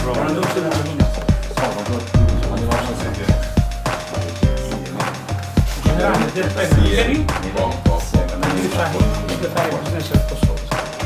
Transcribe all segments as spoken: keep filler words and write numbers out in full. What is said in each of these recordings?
Generale del Premio Veli, di Shahini, di fare business del Kosovo.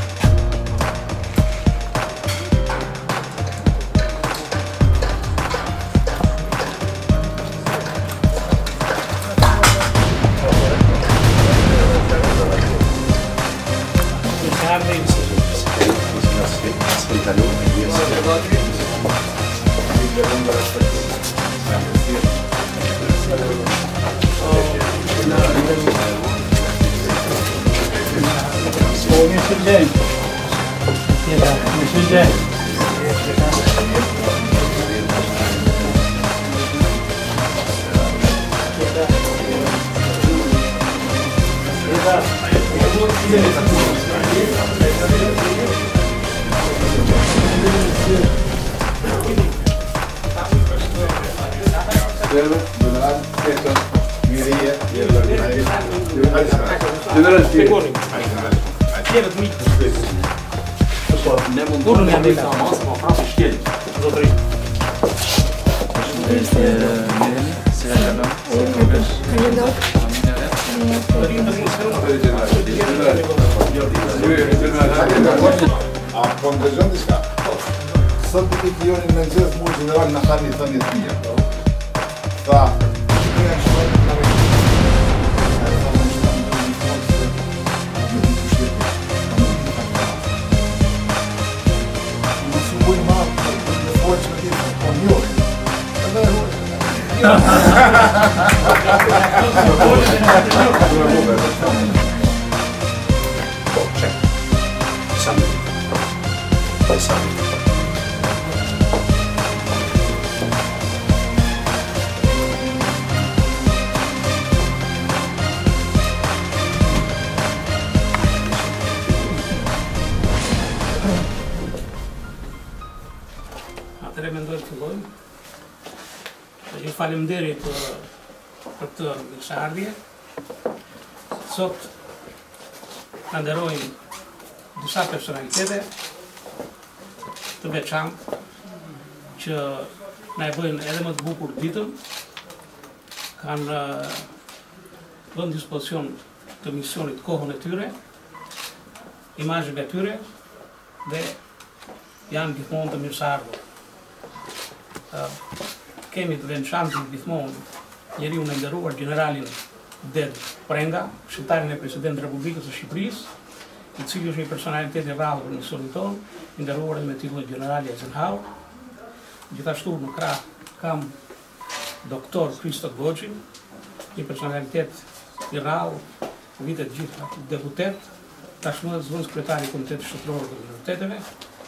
Faleminderit për këtë mikshardhje. Sot na nderojnë disa personalitete të veçantë që na e bëjnë edhe më të bukur ditën, kanë vënë dispozicion të misionit kohën e tyre, imazhet e tyre dhe janë gjithmonë të mirëseardhur. Kemi të veçantë gjithmonë njeriu i nderuar generalin Dede Prenga, këshilltarin e presidentit të Republikës së Shqipërisë, i cili është një personalitet i rrallë për misionin tonë, i nderuar me titull generali Xhevat. Gjithashtu në krah kam doktor Kristo Goci, një personalitet i rrallë, vitet gjitha deputet, tashmë zëvendës kryetari i Komitetit Shtetëror të Minoriteteve.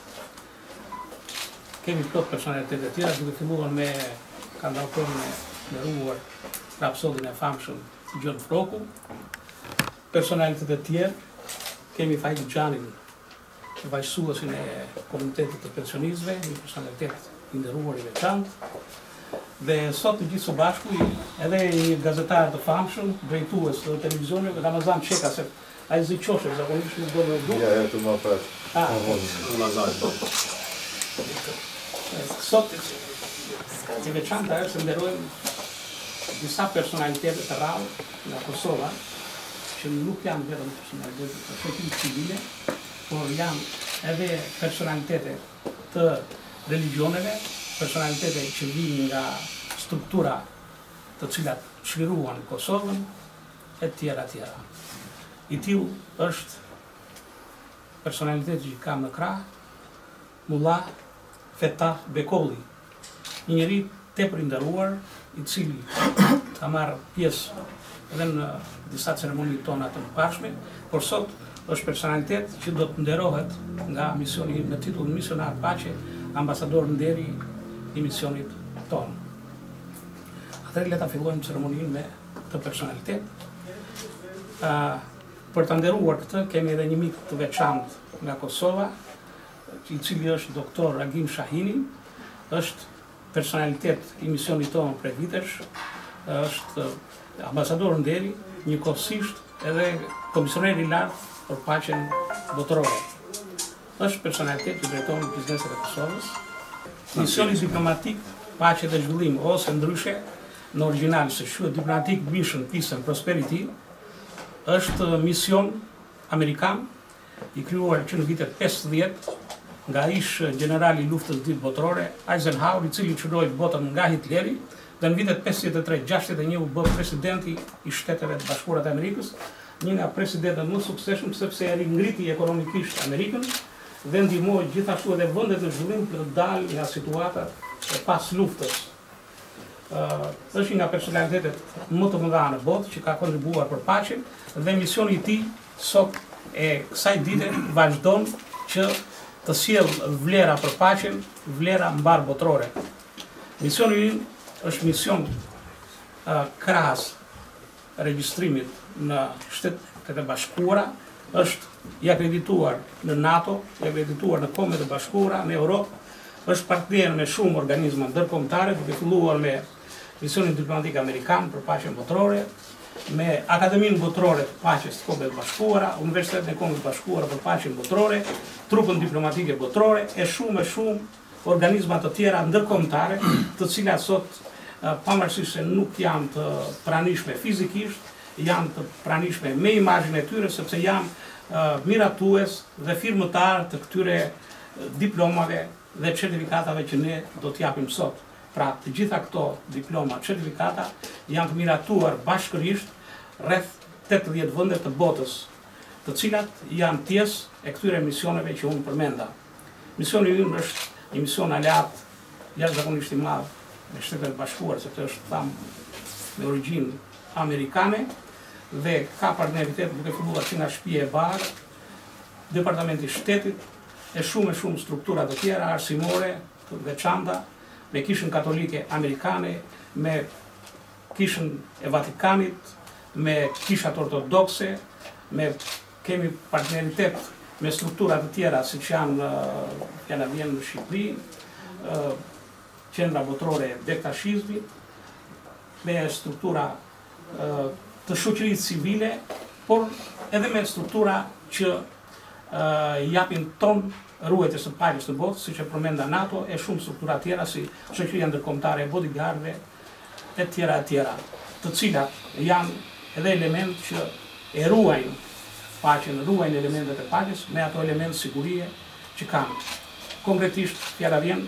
Kemi plot personalitete të tjera, duke filluar me kandidatorin e nderuar Rhapsodin e famshëm Gjon Frroku. Personalitetet e tjerë, kemi Fajt Gjonin, vajsuesin e Komitetit të Pensionistëve, një personalitet i nderuar i veçantë. Dhe sot të gjithë së bashku edhe një gazetar të famshëm, drejtues të televizionit, Ramazan Çeka, se ai zëqoshe, zakonisht nuk do me du. Ja, e të më për. Sot e veçanta është se nderojmë disa personalitete të rrallë nga Kosova, që nuk janë vetëm personalitete të shoqërisë civile, por janë edhe personalitete të religioneve, personalitete që vijnë nga struktura të cilat çliruan Kosovën e tjera tjera. I tillë është personaliteti që kam në krah, Mullah Fetah Bekolli, një njeri tepër i nderuar, i cili ka marrë pjesë edhe në disa ceremoni tona të mëparshme, por sot është personalitet që do të nderohet nga misioni me titull misionar paqe, ambasador Ndue i misionit tonë. Atëherë le ta fillojmë ceremoninë me këtë personalitet. Për të nderuar këtë, kemi edhe një mik të veçantë nga Kosova, i cili është doktor Agim Shahini, është personalitet i misionit tonë prej vitesh, është ambasador Ndue, njëkohësisht edhe komisioner i lartë për paqen botërore. Është personalitet që drejton bizneset e Kosovës. Misioni diplomatik, pace dhe zhvillim, ose ndryshe, në original se quhet Diplomatic Mission Peace and Prosperity, është mision amerikan i krijuar që në vitet pesëdhjetë nga ish generali i luftës dytë botërore Eisenhower, i cili çliroi botën nga Hitleri, dhe në vitet pesëdhjetë e tre gjashtëdhjetë e një u bë presidenti i Shteteve të Bashkuara të Amerikës, një nga presidentët më suksesshëm sepse e ringriti ekonomikisht Amerikën dhe ndihmoi gjithashtu edhe vendet në zhvillim për të dalë nga situata e pas luftës. Uh, është një nga personalitetet më të mëdha në botë që ka kontribuar për paqen dhe misioni i tij sot e kësaj dite vazhdon që të sjell vlera për paqen, vlera mbar botërore. Misioni i është mision uh, krahas regjistrimit në Shtetet e Bashkuara, është i akredituar në NATO, i akredituar në Kombet e Bashkuara, në Europë, është partner me shumë organizma ndërkombëtare, duke filluar me Misionin diplomatik amerikan për paqen botërore, me Akademinë botërore të paqes të Kombeve të Bashkuara, Universitetin e Kombeve të Bashkuara për paqen botërore, trupën diplomatike botërore e shumë e shumë organizma të tjera ndërkombëtare, të cilat sot pavarësisht se nuk janë të pranishme fizikisht, janë të pranishme me imazhin e tyre sepse janë uh, miratues dhe firmëtar të këtyre diplomave dhe certifikatave që ne do t'japim sot. Pra, të gjitha këto diploma, certifikata janë të miratuar bashkërisht rreth tetëdhjetë vende të botës, të cilat janë pjesë e këtyre misioneve që unë përmenda. Misioni ynë është një mision aleat jashtëzakonisht i madh me Shtetet e Bashkuara, sepse është thamë me origjinë amerikane dhe ka partneritet duke filluar që nga Shtëpia e Bardhë, Departamenti i Shtetit e shumë e shumë struktura të tjera arsimore të veçanta, me Kishën Katolike Amerikane, me Kishën e Vatikanit, me Kishat Ortodokse, me kemi partneritet me struktura të tjera siç janë fjala vjen në Shqipëri, uh, qendra botërore e dektashizmit, me struktura uh, të shoqërisë civile, por edhe me struktura që uh, japin ton ruajtjes së paqes në botë, siç e përmenda NATO, e shumë struktura tjera si shoqëria ndërkombëtare e bodyguardëve e tjera e tjera, të cilat janë edhe element që e ruajnë paqen, ruajnë elementet e paqes me ato elemente sigurie që kanë. Konkretisht, fjala vjen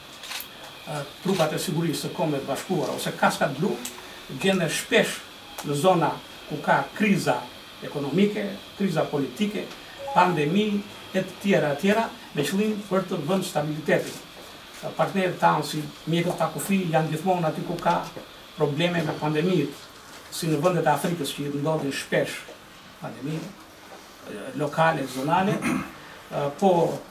uh, trupat e sigurisë së Kombeve të Bashkuara ose kaskat blu gjenden shpesh në zona ku ka kriza ekonomike, kriza politike, pandemi e të tjera e tjera, me qëllim për të vënë stabilitetin. Partnerët tanë si mjekët pa kufi janë gjithmonë aty ku ka probleme me pandemitë, si në vendet e Afrikës që i ndodhin shpesh pandemi lokale, zonale, po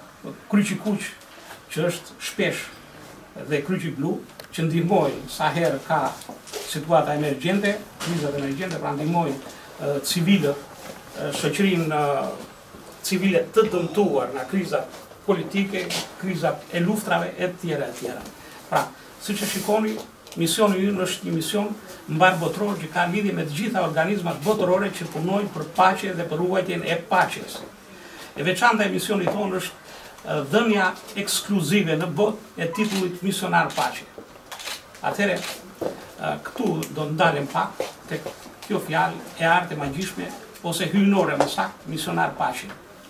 Kryqi që është shpesh dhe Kryqi blu, që ndihmojnë sa herë ka situata emergjente, krizat emergjente, pra ndihmojnë civilët, shoqërinë civile të dëmtuar nga krizat politike, krizat e luftrave e tjera e tjera. Pra, siç e shikoni, misioni ynë është një mision mbar botëror që ka lidhje me të gjitha organizmat botërore që punojnë për paqe dhe për ruajtjen e paqes. E veçanta e misionit tonë është dhënia ekskluzive në botë e titullit misionar paqe. Atëherë, këtu do të ndalem pak tek kjo fjalë e artë e magjishme ose hyjnore më saktë, misionar paqe.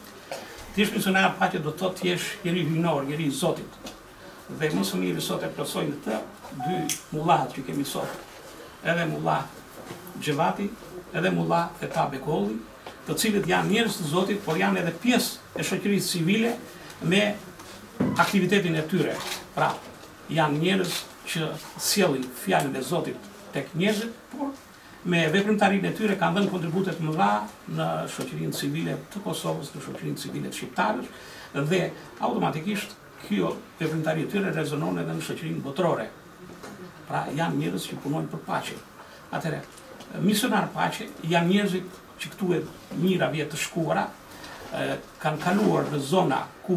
Ti jesh misionar paqe do të thotë ti jesh njeri hyjnor, njeri i Zotit. Dhe më së miri sot e plotësojnë të dy mullat që kemi sot, edhe Mullah Xhevati, edhe Mullah Fetah Bekolli, të cilët janë njerëz të Zotit, por janë edhe pjesë e shoqërisë civile me aktivitetin e tyre. Pra, janë njerëz që sjellin fjalën e Zotit tek njerëzit, por me veprimtarinë e tyre kanë dhënë kontribute të mëdha në shoqërinë civile të Kosovës, në shoqërinë civile të shqiptarësh dhe automatikisht kjo veprimtari e tyre rezonon edhe në shoqërinë botërore. Pra janë njerëz që punojnë për paqe. Atëherë, misionar paqe janë njerëzit që këtu e mijëra vjet të shkuara kanë kaluar në zona ku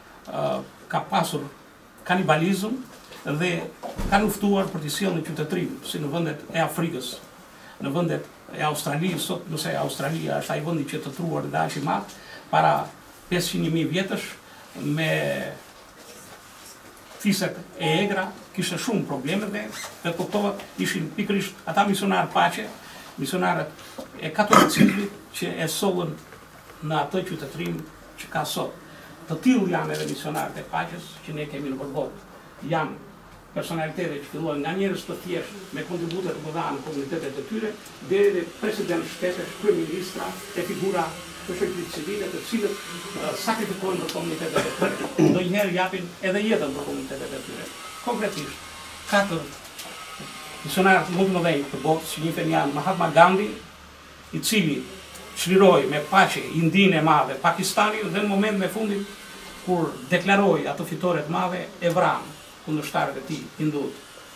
ka pasur kanibalizëm dhe kanë uftuar për të sjellë në qytetërim, si në vendet e Afrikës, në vendet e Australisë, sot nëse Australia është ai vendi që të truar dhe aq i madh, para pesëqind mijë vjetësh me fiset e egra, kishte shumë probleme dhe dhe kuptohet ishin pikërisht ata misionar paqe, misionarët e katolicizmit që e sollën në atë qytetërim që ka sot. Të tillë janë edhe misionarët e paqes që ne kemi në përbot. Janë personalitete që fillojnë nga njerëz të thjeshtë me kontribute të mëdha në komunitetet e tyre, deri te president shtetesh, kryeministra, e figura të shoqërisë civile, të cilët uh, sakrifikojnë për komunitetet e tyre. Ndonjëherë japin edhe jetën për komunitetet e tyre. Konkretisht, katër misionarët më të mëdhenj të botës, që njihen janë Mahatma Gandhi, i cili çliroi me paqe Indinë e madhe, Pakistanin, dhe në momentin e fundit kur deklaroi atë fitore të madhe, e vran kundërshtarët e tij hindut.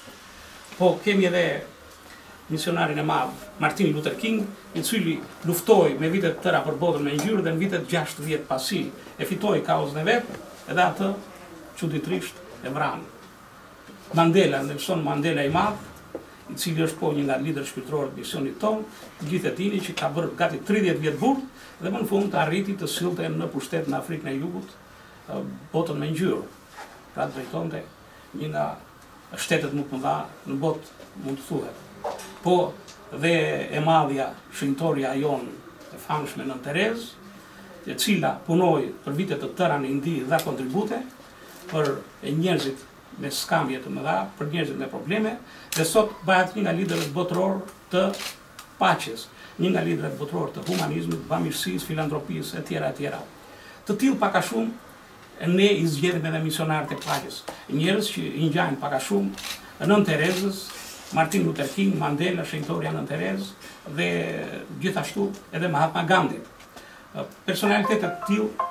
Po kemi edhe misionarin e madh, Martin Luther King, i cili luftoi me vite të tëra për botën me ngjyrë dhe në vitet gjashtëdhjetë pasi e fitoi kauzën e vet, edhe atë çuditërisht e vran. Mandela, Nelson Mandela i madh, i cili është po një nga lider shpirtëror të misionit tonë, gjithë e tini që ka bërë gati tridhjetë vjet burg dhe më në fund të arriti të sillte në pushtet në Afrikën e Jugut botën me ngjyrë. Pra drejtonte një nga shtetet më të mëdha në botë, mund të thuhet. Po dhe e madhja shenjtoria jonë e famshme Nën Terezë, e cila punoi për vite të tëra në Indi dha kontribute për njerëzit me skambje të mëdha, për njerëzit me probleme, dhe sot bëhet një nga liderët botëror të paqes, një nga liderët botëror të humanizmit, bamirësisë, filantropisë, e tjera e tjera. Të tillë pak a shumë ne i zgjedhim edhe misionarët e paqes, njerëz që i ngjajnë pak a shumë Nën Terezës, Martin Luther King, Mandela, shenjtoria Nën Terezë dhe gjithashtu edhe Mahatma Gandhi. Personalitetet të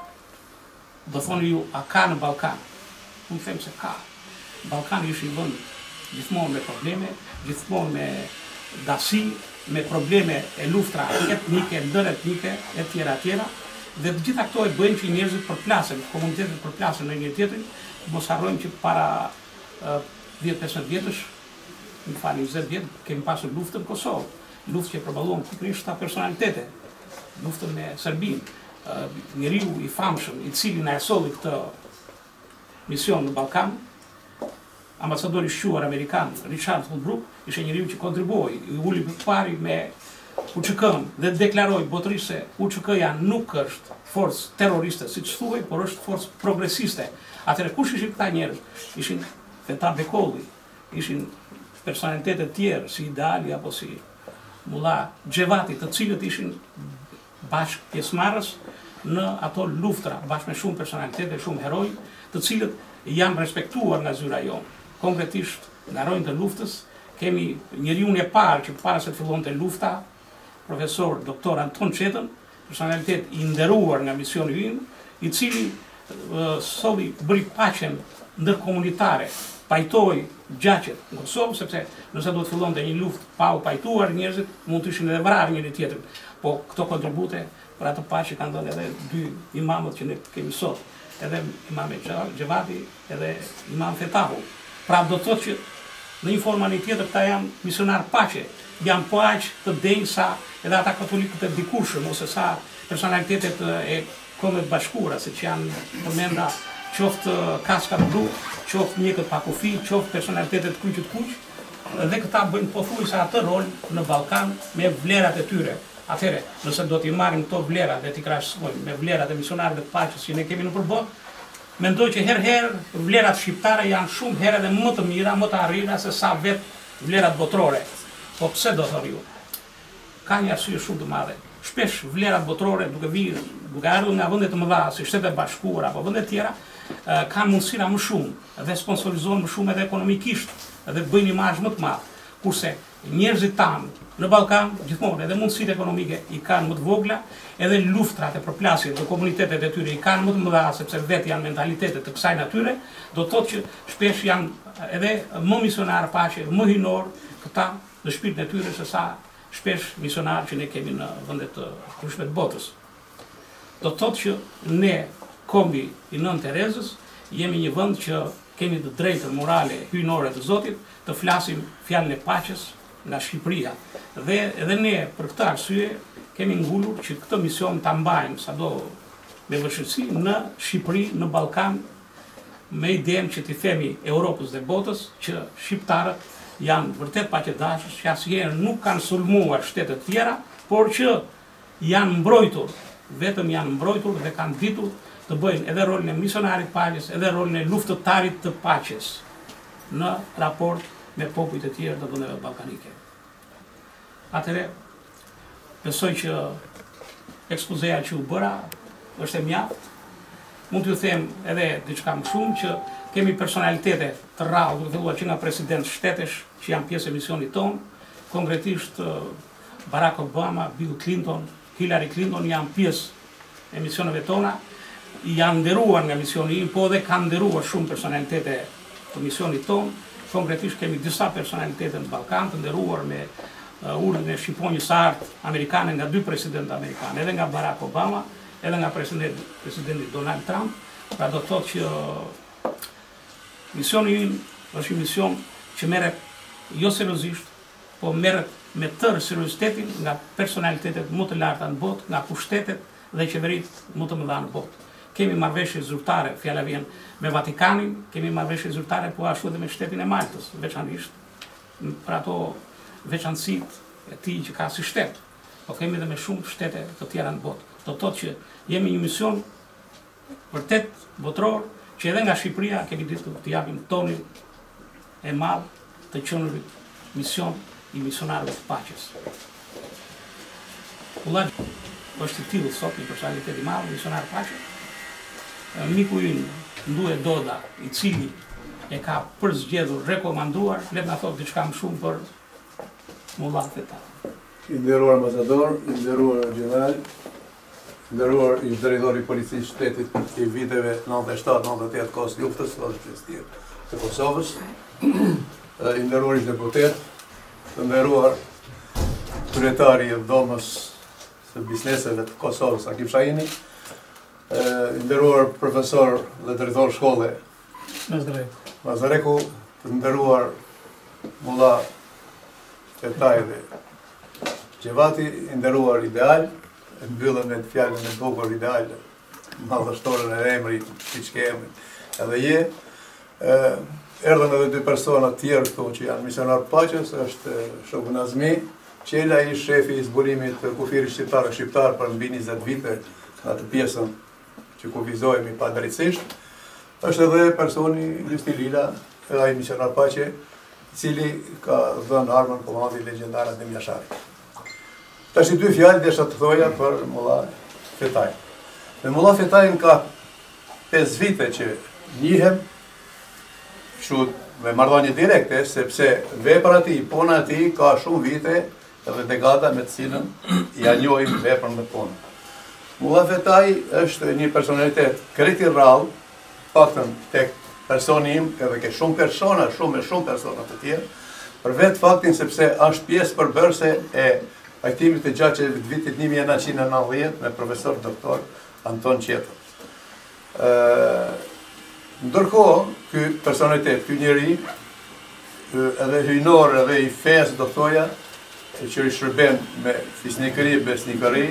tillë do thoni ju, a ka në Ballkan? Unë them se ka. Ballkani është një vend gjithmonë me probleme, gjithmonë me dasi, me probleme e luftra etnike, ndëretnike, e tjera tjera, dhe të gjitha këto e bëjnë që njerëzit përplasen, komunitetet përplasen në një tjetrin. Mos harrojmë që para dhjetë pesëmbëdhjetë vjetësh, më falni njëzet vjet, kemi pasur luftën në Kosovë, luftë që përballuan pikërisht ta personalitete, luftën me Serbinë, njeriu i famshëm i cili na e solli këtë mision në Ballkan, ambasadori i shquar amerikan Richard Holbrooke, ishte njeriu që kontribuoi, i uli pari me U Q K-n dhe deklaroi botërisht se U Q K-ja nuk është forcë terroriste, siç thuhej, por është forcë progresiste. Atëherë kush ishin këta njerëz? Ishin Fetah Bekolli, ishin personalitete të tjerë si Ideali apo si Mullah Xhevati, të cilët ishin bashkë pjesëmarrës në ato luftra, bashkë me shumë personalitete, shumë heroj, të cilët janë respektuar nga zyra jonë. Konkretisht, nga rojnë të luftës, kemi njeriun e parë që para se të fillonte lufta, profesor doktor Anton Çetën, personalitet i nderuar nga misioni ynë, i cili uh, solli bëri paqen ndërkomunitare, pajtoi gjaqet në Kosovë, sepse nëse do të fillonte një luftë pa u pajtuar, njerëzit mund të ishin edhe vrarë njëri tjetrin. Po këto kontribute për atë paqe kanë dhënë edhe dy imamët që ne kemi sot, edhe imam Xhevati, edhe imam Fetahu. Pra do të thotë që në një formë një tjetër këta janë misionar paqe, janë paq të denjsa edhe ata katolikët e dikurshëm, ose sa personalitetet e Kombeve të Bashkuara, siç janë përmenda qoftë Kaska Blu, qoftë mjekët pa kufi, qoftë personalitetet kuqët kuq, dhe këta bëjnë pothuajse atë rol në Ballkan me vlerat e tyre. Atëherë, nëse do t'i marrim këto vlera dhe t'i krahasojmë me vlerat e misionarëve të paqes që ne kemi në përbot, mendoj që herë-herë vlerat shqiptare janë shumë herë edhe më të mira, më të arrira se sa vetë vlerat botërore. Po pse do thoni ju? Ka një arsye shumë të madhe. Shpesh vlerat botërore duke vijë, duke ardhur nga vende të mëdha si Shtetet e Bashkuara apo vende të tjera, kanë mundësira më shumë dhe sponsorizohen më shumë edhe ekonomikisht dhe bëjnë imazh më të madh. Kurse njerëzit tanë në Ballkan gjithmonë edhe mundësitë ekonomike i kanë më të vogla, edhe luftrat e përplasjes të komunitetet e tyre i kanë më të mëdha sepse vetë janë mentalitete të kësaj natyre, do të thotë që shpesh janë edhe më misionar paqe, më hinor këta në shpirtin e tyre se sa shpesh misionar që ne kemi në vendet të ndryshme të botës. Do të thotë që ne, kombi i Nën Terezës, jemi një vend që kemi të drejtën morale hyjnore të Zotit të flasim fjalën e paqes nga Shqipëria. Dhe edhe ne për këtë arsye kemi ngulur që këtë mision ta mbajmë sado me vështirësi në Shqipëri, në Ballkan, me idem që t'i themi Europës dhe botës që shqiptarët janë vërtet paqëdashës, që asnjëherë nuk kanë sulmuar shtetet tjera, por që janë mbrojtur, vetëm janë mbrojtur dhe kanë ditur të bëjnë edhe rolin e misionarit paqes, edhe rolin e luftëtarit të paqes në raport me popujt e tjerë të vendeve ballkanike. Atëherë, besoj që ekspozeja që u bëra është e mjaftë. Mund t'ju them edhe diçka më shumë që kemi personalitete të rrallë, duke filluar që nga president shtetesh që janë pjesë e misionit tonë, konkretisht Barack Obama, Bill Clinton, Hillary Clinton janë pjesë e misioneve tona, janë nderuar nga misioni im, po dhe kanë nderuar shumë personalitete të misionit tonë. Konkretisht kemi disa personalitete në Ballkan të nderuar me uh, urdhën e shqiponjës së artë amerikane nga dy presidentë amerikanë, edhe nga Barack Obama, edhe nga presidenti, presidenti Donald Trump. Pra do të thotë që misioni im është një mision që merret jo seriozisht, po merret me tërë seriozitetin nga personalitetet më të larta në botë, nga pushtetet dhe qeveritë më të mëdha në botë. Kemi marrëveshje zyrtare, fjala vjen me Vatikanin, kemi marrëveshje zyrtare po ashtu edhe me shtetin e Maltës, veçanërisht për ato veçantësitë e tij që ka si shtet. Po kemi edhe me shumë shtete të tjera në botë. Do të thotë që jemi një mision vërtet botror, që edhe nga Shqipëria kemi ditur të japim tonin e madh të qenurit mision i misionarëve të paqes. Mullah është i tillë sot një personalitet i madh, misionar paqe. Miku ynë Ndue Dodaj, i cili e ka përzgjedhur, rekomanduar, le të na thotë diçka më shumë për Mullah Fetah. I nderuar ambasador, i nderuar general, i nderuar i drejtori i policisë shtetit i viteve nëntëdhjetë e shtatë nëntëdhjetë e tetë kohës luftës së të Kosovës, i nderuar i deputet, të nderuar kryetari i dhomës së bizneseve të Kosovës, Agim Shahini, i nderuar profesor dhe drejtor shkolle Frroku, të nderuar Mullah Fetah dhe Xhevati, i nderuar ideal, e mbyllëm me fjalën e bukur ideal, madhështorën e emrit, siç ke emrin edhe je. Erdhën edhe dy persona tjerë këtu që janë misionar paqes, është Shehu Nazmi, qela i shefi i zbulimit të kufirit shqiptar e shqiptar për mbi njëzet vite në atë pjesën që kufizohemi pa drejtësisht. Është edhe personi Justi Lila, edhe ai misionar paqe, i cili ka dhënë armën komandit legjendarat dhe Mjasharit. Tash dy fjalë desha të thoja për Mullah Fetah. Me Mullah Fetah ka pesë vite që njihem, kështu me marrëdhënie direkte, sepse vepra e tij, puna e tij ka shumë vite edhe dekada me të cilën ja njohim veprën dhe punën. Mullah Fetah është një personalitet krejt i rrallë, paktën tek personi im, edhe ke shumë persona, shumë e shumë persona të tjerë, për vetë faktin sepse është pjesë përbërëse e pajtimit të gjatë të vitit një mijë e nëntëqind e nëntëdhjetë me profesor doktor Anton Çetën. Ndërkohë, ky personalitet, ky njeri, edhe hyjnor edhe i fesë do thoja, që i shërben me fisnikëri, besnikëri,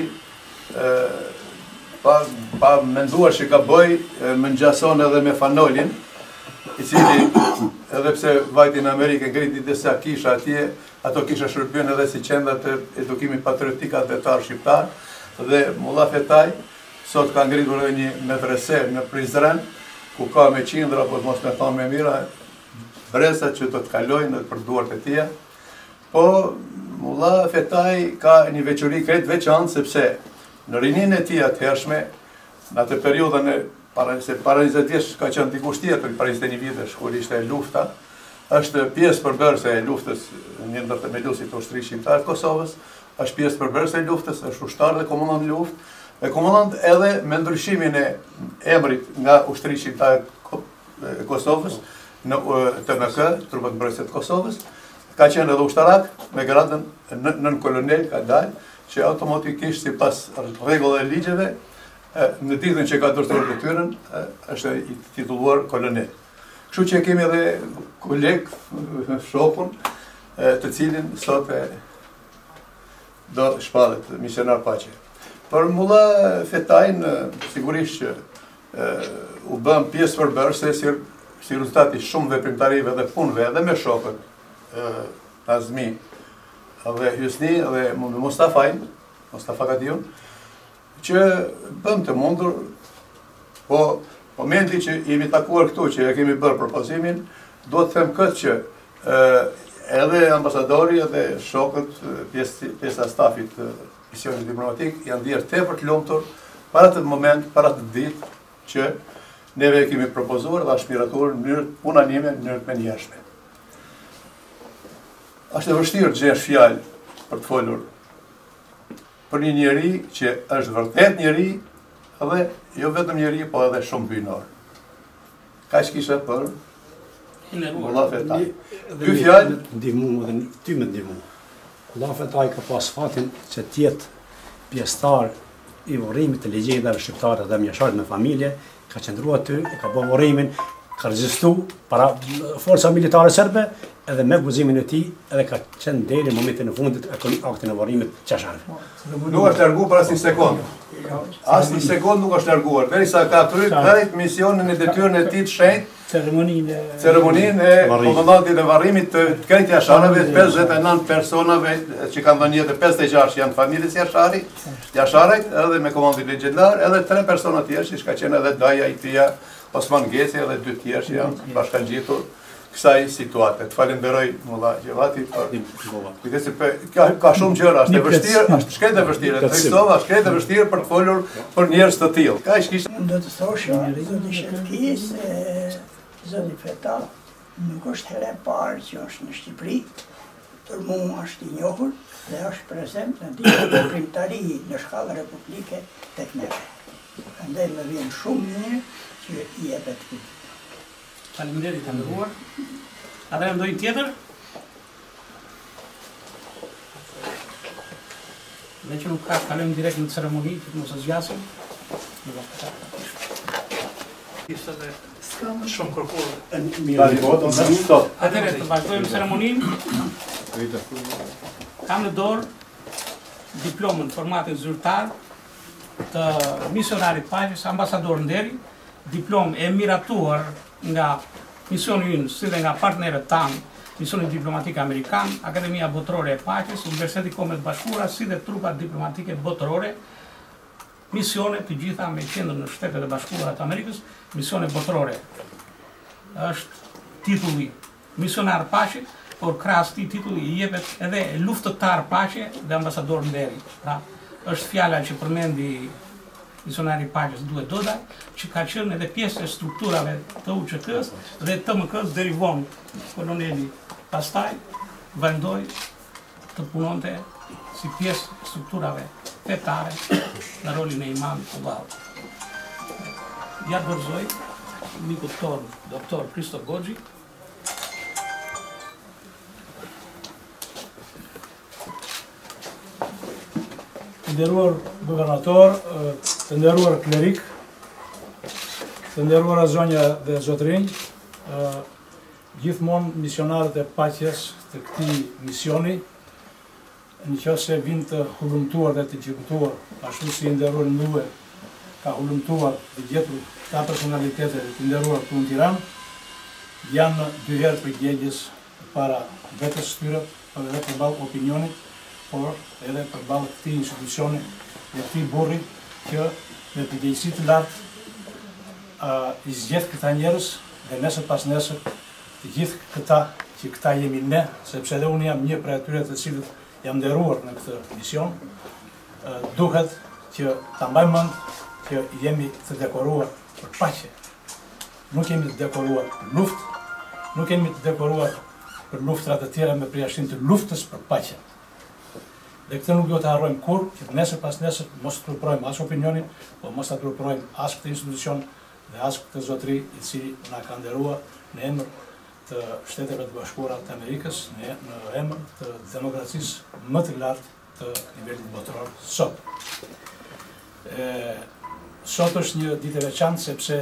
pa, pa menduar që ka bëj, më ngjason edhe me fanolin, i cili, edhe pse vajti në Amerikë ngriti disa kisha atje, ato kisha shërben edhe si qendra të edukimit patriotik atetar shqiptar, dhe Mullah Fetah sot ka ngritur edhe një medrese në Prizren, ku ka me qindra, po mos me thonë me mira, brezat që do të kalojnë për duart e tija. Po, Mullah Fetah ka një veçori krejt veçantë, sepse në rinin e tija të hershme, në atë periudhën e se para njëzet vjeç ka qenë dikush tjetër, para njëzet e një vitesh, kur ishte lufta, është pjesë përbërëse e luftës një ndër themeluesit të ushtrisë shqiptare të Kosovës, është pjesë përbërëse e luftës, është ushtar dhe komandant në luftë, dhe komandant edhe me ndryshimin e emrit nga ushtrisë shqiptare e Kosovës në T M K, trupat mbrojtëse të Kosovës, ka qenë edhe ushtarak me gradën nën kolonel ka dalë, që automatikisht sipas rregullave e ligjeve në ditën që ka dorëzuar detyrën është i titulluar kolonel. Kështu që kemi edhe koleg, shokun, të cilin sot e do shpallet, misionar paqe. Për Mullah Fetah, sigurisht që u bëm pjesë përbërëse si, si rezultati shumë veprimtarive dhe punëve edhe me shokët, Azmi, dhe Hysni dhe Mustafajn, Mustafa Kadiun, që bëm të mundur, po momenti që jemi takuar këtu, që e kemi bërë propozimin, do të them këtë që edhe ambasadori edhe shokët, pjesa stafit misionit diplomatik, janë dhjerë tepër të lumtur para të moment, para të ditë që neve kemi propozuar dhe aspiratuar në mënyrë unanime, në mënyrë të menjëshme. Është e vështirë të gjesh fjalë për të folur për një njeri që është vërtet njeri dhe jo vetëm njeri, po edhe shumë bynor. Kaq kisha për Mullah Fetah. Ky fjalë ndihmu dhe ty më ndihmu. Mullah Fetah ka pas fatin që të jetë pjesëtar i urrimit të legjendave shqiptare dhe mjeshtare me familje, ka qëndruar aty, e ka bërë urrimin, ka rezistu para forca militare serbe, edhe me guximin e tij, edhe ka qenë deri në momentin e fundit e aktin e varrimit qashar. Nuk është larguar për asnjë sekondë. Asnjë sekondë nuk është larguar, derisa ka kryer drejt misionin e detyrën e tij të shenjtë, ceremoninë e ceremoninë e komandantit të varrimit të Keti Jasharëve, pesëdhjetë e nëntë personave që kanë dhënë jetë, pesëdhjetë e gjashtë janë familjes Jashari, Jasharit, edhe me komandin legjendar, edhe tre persona tjerë që ka qenë edhe Daja i tia, Osman Geci edhe dy tjerë që janë bashkangjitur kësaj situate. Të falenderoj Mullah Xhevatit për kujtesi për ka shumë gjëra, është e vështirë, është shkret e vështirë, të Kristova, shkret e vështirë për të folur për njerëz të tillë. Ka ish kishte. Do të thosha, zoti Shefki, se zoti Fetah nuk është herë e parë që është në Shqipëri, për mua është i njohur dhe është prezent në ditë veprimtari në shkallë republike tek neve. Prandaj më vjen shumë mirë që i jepet këtë. Faleminderit të nderuar. A dhe ndonjë tjetër? Dhe që nuk ka, kalojmë direkt në ceremoni, që të mos e zgjasim. S'kam shumë kërkuar. Atëherë të vazhdojmë ceremoninë. Kam në dorë diplomën formatin zyrtar të misionarit paqes, ambasador Nderi, diplomë e miratuar nga misioni ynë, si dhe nga partnerët tanë, misioni diplomatik amerikan, Akademia Botërore e Paqes, Universiteti Kombeve të Bashkuara, si dhe trupat diplomatike botërore, misione të gjitha me qendrën në Shtetet e Bashkuara të Amerikës, misione botërore. Është titulli misionar paqe, por krahas këtij titulli i jepet edhe luftëtar paqe dhe ambasador Nderi. Pra, është fjala që përmendi misionari paqes Ndue Dodaj, që ka qenë edhe pjesë e strukturave të U Q K-s dhe T M K-s deri vonë. Koloneli pastaj vendoi të punonte si pjesë e strukturave fetare në rolin e imam të vallë. Ja dorëzoj mikut ton, doktor Kristo Goci, Të nderuar guvernator, të nderuar klerik, të nderuara zonja dhe zotrinj, gjithmonë misionarët e paqes të këtij misioni, nëse vinë të hullumtuar dhe të ekzekutuar, ashtu si i nderuar Ndue ka hullumtuar dhe gjetur ka personalitete të nderuar këtu në Tiranë, janë dy herë përgjegjës para vetes tyre, por edhe përballë opinionit, por edhe përballë këtij institucioni dhe këtij burri që me përgjegjësi të lartë i zgjedh këta njerëz dhe nesër pas nesër të gjithë këta që këta jemi ne, sepse edhe unë jam një prej atyre të cilët jam nderuar në këtë mision, duhet që ta mbajmë mend që jemi të dekoruar për paqe. Nuk jemi të dekoruar për luftë, nuk jemi të dekoruar për luftrat e tjera me përjashtim të luftës për paqe. Dhe këtë nuk do të harrojmë kur, që nesër pas nesër mos të turprojmë as opinionin, po mos të turprojmë as këtë institucion dhe as këtë zotëri i cili na ka nderuar në emër të Shteteve të Bashkuara të Amerikës, në emër të demokracisë më të lartë të nivelit botëror sot. Sot është një ditë e veçantë sepse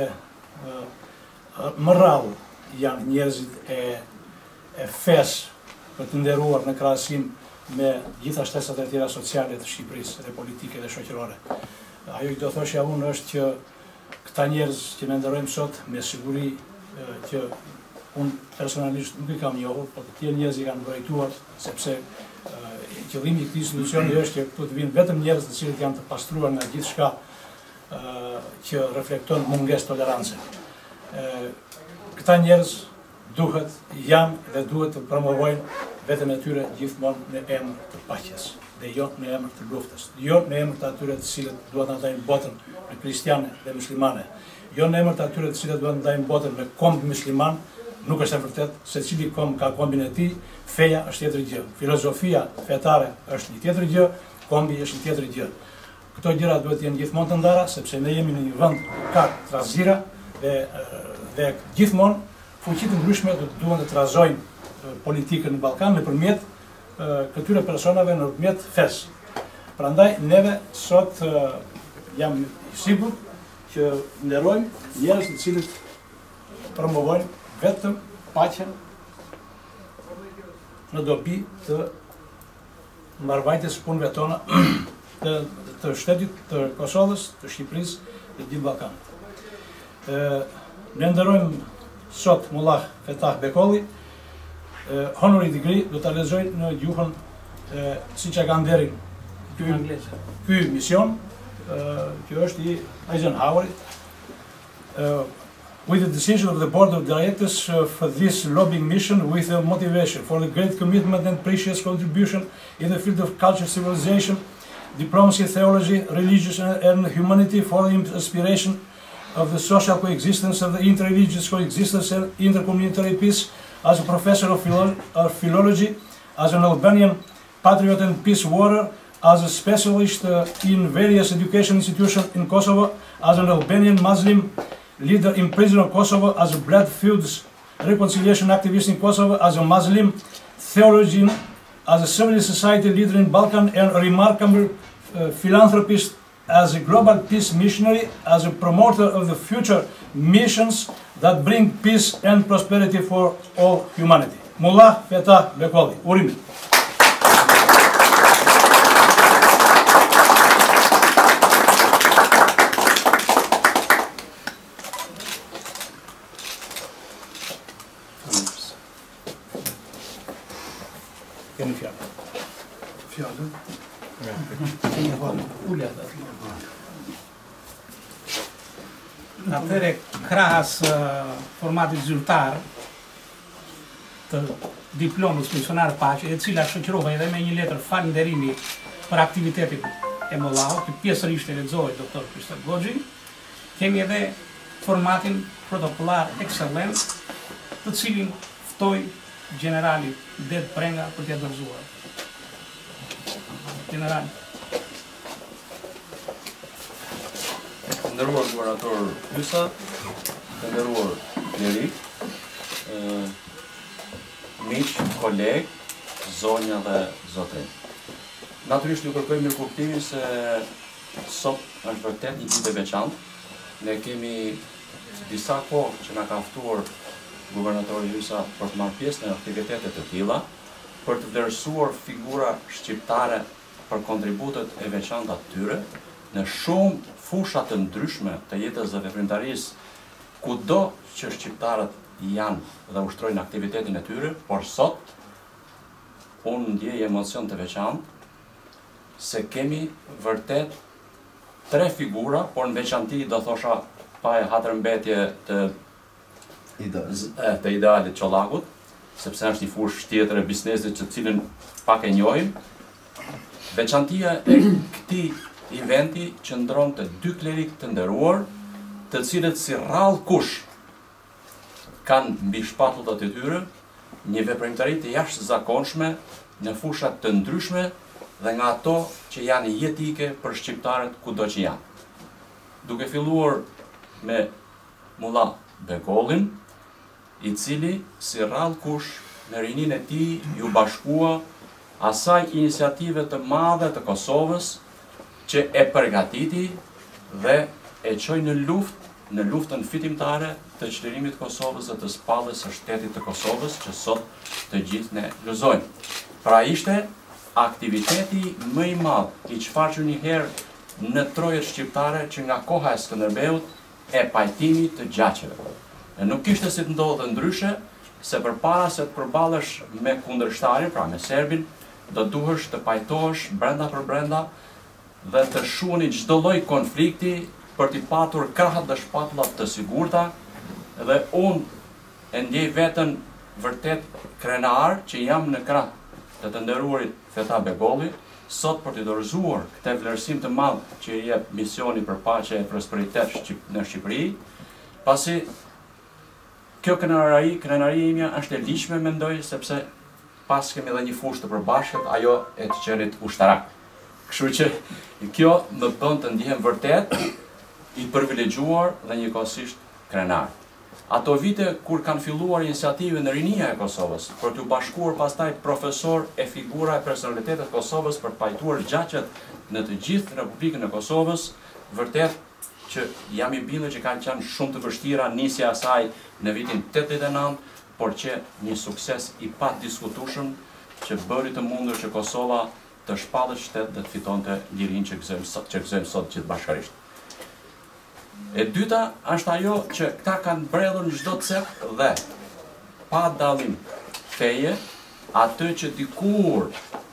më rrallë janë njerëzit e, e fesë për të nderuar në krahasim me gjitha shtesat e tjera sociale të Shqipërisë, dhe politike dhe shoqërore. Ajo që do thoshja unë është që këta njerëz që ne nderojmë sot, me siguri që unë personalisht nuk i kam njohur, por të tjerë njerëz i kanë vërejtuar, sepse qëllimi i këtij institucioni është që këtu të vinë vetëm njerëz të cilët janë të pastruar nga gjithçka që reflekton mungesë tolerance. Këta njerëz duhet, janë dhe duhet të promovojnë veten e tyre gjithmonë në emër të paqes, dhe jo në emër të luftës, jo në emër të atyre të cilët duhet të ndajnë botën me kristiane dhe muslimane, jo në emër të atyre të cilët duhet të ndajnë botën me komb musliman. Nuk është e vërtet, se cili komb ka kombin e tij, feja është tjetër gjë, filozofia fetare është një tjetër gjë, kombi është një tjetër gjë. Këto gjëra duhet të jenë gjithmonë të ndara, sepse ne jemi në një vend ku ka trazira dhe dhe gjithmonë fuqitë të ndryshme do të duan të trazojnë politikën në Ballkan nëpërmjet këtyre personave, nëpërmjet fesë. Prandaj neve sot jam i sigurt që nderojmë njerëz të cilët promovojnë vetëm paqen në dobi të marrëvajtjes së punëve tona të, të shtetit të Kosovës, të Shqipërisë dhe gjithë Ballkanit. Ne nderojmë sot Mullah Fetah Bekolli, honorary degree do ta lexoj në gjuhën siç e ka nderin ky ky mision, që është i Eisenhowerit. With the decision of the Board of Directors uh, for this lobbying mission, with the motivation for the great commitment and precious contribution in the field of culture, civilization, diplomacy, theology, religious and, and humanity, for the inspiration of the social coexistence of the interreligious coexistence and intercommunitary peace, as a professor of, philo of philology, as an Albanian patriot and peace warrior, as a specialist uh, in various education institutions in Kosovo, as an Albanian Muslim leader in prison of Kosovo, as a blood feuds reconciliation activist in Kosovo, as a Muslim theologian, as a civil society leader in Balkan, and a remarkable uh, philanthropist, as a global peace missionary, as a promoter of the future missions that bring peace and prosperity for all humanity. Mullah Fetah Bekolli. Urime. Keni fjallë. Fjallë? Atëre krahas formatit zyrtar të diplomës misionar paqe, e cila shoqërova edhe me një letër falënderimi për aktivitetin e Mullahut, që pjesërisht e lexoi doktor Kristo Goci, kemi edhe formatin protokollar eksellent, të cilin ftoi generali Dede Prenga për t'ia dorëzuar. General. Nderuar guvernator Hysa, të nderuar Veli, miq, koleg, zonja dhe zotërinj. Natyrisht ju kërkoj mirëkuptimin se sot është vërtet një ditë e veçantë. Ne kemi disa kohë që na ka ftuar guvernatori Hysa për të marrë pjesë në aktivitete të tilla, për të vlerësuar figura shqiptare për kontributet e veçanta të tyre në shumë fusha të ndryshme të jetës dhe veprimtarisë, kudo që shqiptarët janë dhe ushtrojnë aktivitetin e tyre, por sot unë ndjej emocion të veçantë se kemi vërtet tre figura, por në veçanti do thosha pa e hatërmbetje të të idealit Çollakut, sepse është një fushë tjetër e biznesit që cilën pak e njohim. Veçantia e këtij eventi qëndron të dy klerik të nderuar, të cilët si rrallë kush kanë mbi shpatullat e tyre një veprimtari të jashtëzakonshme në fushat të ndryshme dhe nga ato që janë jetike për shqiptarët kudo që janë. Duke filluar me Mullah Bekollin, i cili si rrallë kush me rinin e tij ju bashkua asaj iniciative të madhe të Kosovës që e përgatiti dhe e çoi në luftë, në luftën fitimtare të çlirimit të Kosovës dhe të spalljes së shtetit të Kosovës që sot të gjithë ne gëzojmë. Pra ishte aktiviteti më i madh i çfarë një herë në trojet shqiptare që nga koha e Skënderbeut e pajtimit të gjaqeve. E nuk kishte si të ndodhë ndryshe, se përpara se të përballesh me kundërshtarin, pra me serbin, do duhesh të pajtohesh brenda për brenda dhe të shuani çdo lloj konflikti për t'i patur krahat dhe shpatullat të sigurta, dhe unë e ndjej veten vërtet krenar që jam në krah të të nderuarit Fetah Bekolli, sot për t'i dorëzuar këtë vlerësim të madh që i jep misioni për paqe e prosperitet në Shqipëri, pasi kjo krenari, krenaria imja është e ligjshme, mendoj, sepse pas kemi edhe një fushë të përbashkët, ajo e të qenit ushtarak. Kështu që kjo më bën të ndihem vërtet i privilegjuar dhe njëkohësisht krenar. Ato vite kur kanë filluar iniciativën në rinia e Kosovës, për t'u bashkuar pastaj profesor e figura e personalitetet Kosovës për pajtuar gjaqet në të gjithë Republikën e Kosovës, vërtet që jam i bindur që kanë qenë shumë të vështira nisja e saj në vitin tetëdhjetë e nëntë, por që një sukses i pa diskutueshëm që bëri të mundur që Kosova të shpallët shtet dhe të fitonte lirinë që gëzojmë sot, që gëzojmë sot gjithë bashkërisht. E dyta është ajo që këta kanë brellur në çdo cep dhe pa dallim feje, atë që dikur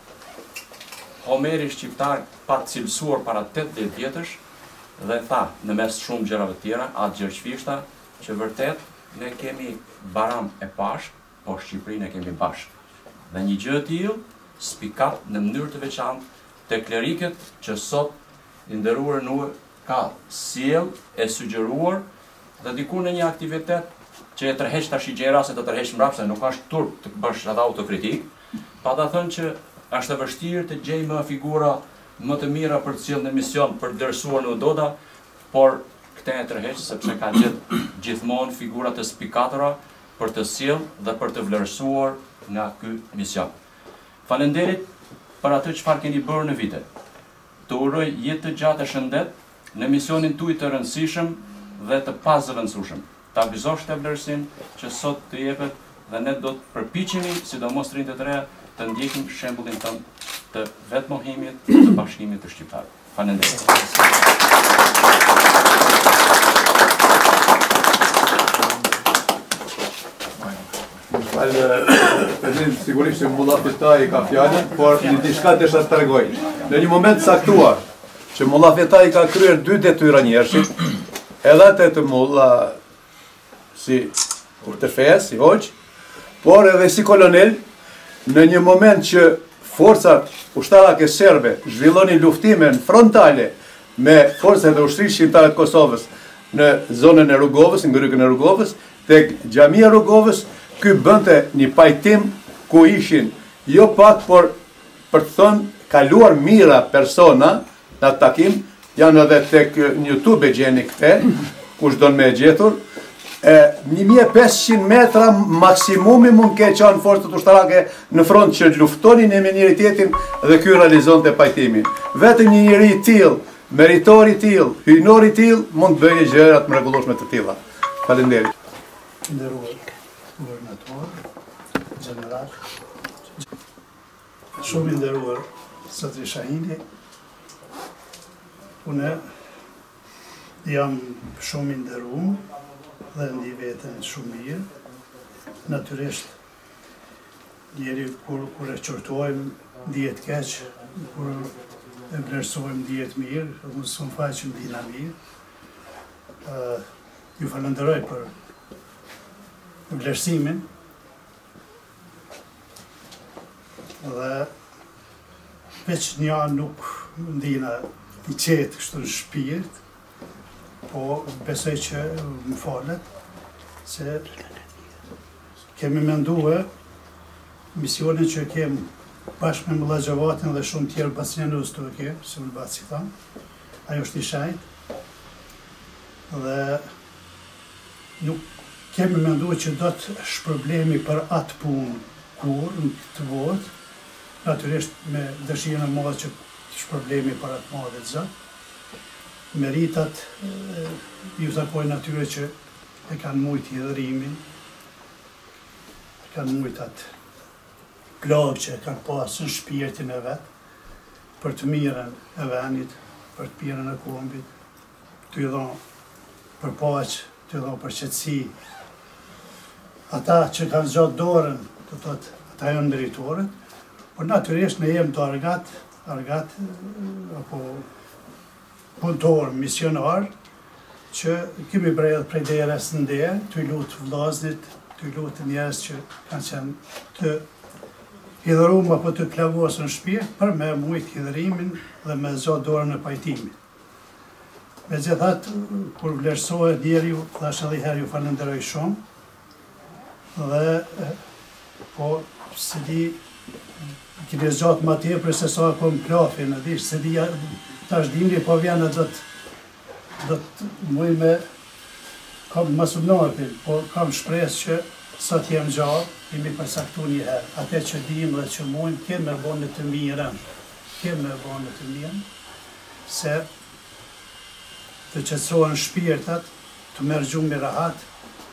Homeri shqiptar pa të cilësuar para tetëdhjetë vjetësh dhe tha në mes shumë gjërave tjera, atë gjërqfishta, që vërtet ne kemi baram e pashk, po Shqipërinë e kemi bashk. Dhe një gjë e tillë spikat në mënyrë të veçantë te kleriket që sot i nderuar Ndue ka sjell e sugjeruar dhe dikur në një aktivitet që e tërheq tash gjëra se të tërheq mbrapsht, nuk është turp të bësh edhe autokritik, pa ta thënë që është e vështirë të gjejmë figura më të mira për të sjellë në mision për të vlerësuar në Doda, por këtë e tërheq sepse ka gjetë gjithmonë figura të spikatora për të sjellë dhe për të vlerësuar nga ky mision. Falenderit për atë çfarë keni bërë në vite. Të uroj jetë të gjatë e shëndet në misionin tuaj të rëndësishëm dhe të pazëvendësueshëm. Ta gëzosh të vlerësim që sot të jepet dhe ne do të përpiqemi, sidomos rinjtë të reja, të ndjekim shembullin tonë të vetmohimit të bashkimit të shqiptarëve. Faleminderit. President, sigurisht që Mullah Fetah i ka fjalën, por një diçka desha të tregoj. Në një moment saktuar që Mullah Fetah i ka kryer dy detyra njerëzit, edhe atë të Mullah si urtefes, si hoq, por edhe si kolonel, në një moment që forcat ushtarake serbe zhvillonin luftimen frontale me forcat e ushtrisë shqiptare të Kosovës në zonën e Rrugovës, në rrugën e Rrugovës, tek xhamia e Rrugovës, ky bënte një pajtim ku ishin jo pak, por për të thënë kaluar mira persona në atë takim, janë edhe tek në YouTube e gjeni këte, kush don me e gjetur, një mijë e pesëqind metra maksimumi mund ke qanë forcët ushtarake në front që luftonin e me njëri tjetrin dhe ky realizonte pajtimin. Vetëm një njeri i tillë, meritori i tillë, hyjnor i tillë mund të bëjë gjëra të mrekullueshme të tilla. Faleminderit. Nderuar guvernator, general, shumë i nderuar zotri Shahini, unë jam shumë i nderuar dhe ndi veten shumë mirë. Natyrisht, njeri kur, kur e qortojmë, ndihet keq, kur e vlerësojmë, ndihet mirë, unë s'kom faj që ndina mirë. Uh, ju falenderoj për vlerësimin dhe veç një nuk ndina i qetë kështu në shpirt, po besoj që më falet, se kemi mendue misionin që kem bashkë me Mullah Xhevatin dhe shumë tjerë bacjanus të kem, se më baci si thamë, ajo është i shajt, dhe nuk kemi mendue që do të shpërblemi për atë punë kur në këtë botë, natyrisht me dëshirën e madhe që shpërblemi për atë madhe të Zot. Meritat ju takojnë natyre që e kanë mujt i dhërimin, e kanë mujt atë plagë që e kanë pasë në shpirtin e vetë, për të mirën e venit, për të mirën e kombit, të i dhonë për paqë, të dho për qetësi. Ata që kanë zgjatë dorën, të thotë, ata janë drejtorët, por natyrisht ne jemi të argat, argat apo punëtor, misionar, që kemi brejt prej derës Ndue, të i lutë vllaznit, të i lutë njerëz që kanë qenë të hidhërum apo të klavosën shpirt për me mujt hidhërimin dhe me zgjatë dorën e pajtimit. Megjithatë, kur vlerësohet njeriu, thash edhe herë ju falenderoj shumë, dhe po se di kemi zgjatë ma tepër se sa kom plafin, e di se di tash dimri po vjen do të do të muj me kam masumnartin, po kam shpresë që sot jem gjallë, jemi përsaktu një herë. Ate që dim dhe që mujmë, kemë me bënë të mirën, kemë me bënë të mirën, se të qetësohen shpirtat, të merë gjumë i rahat,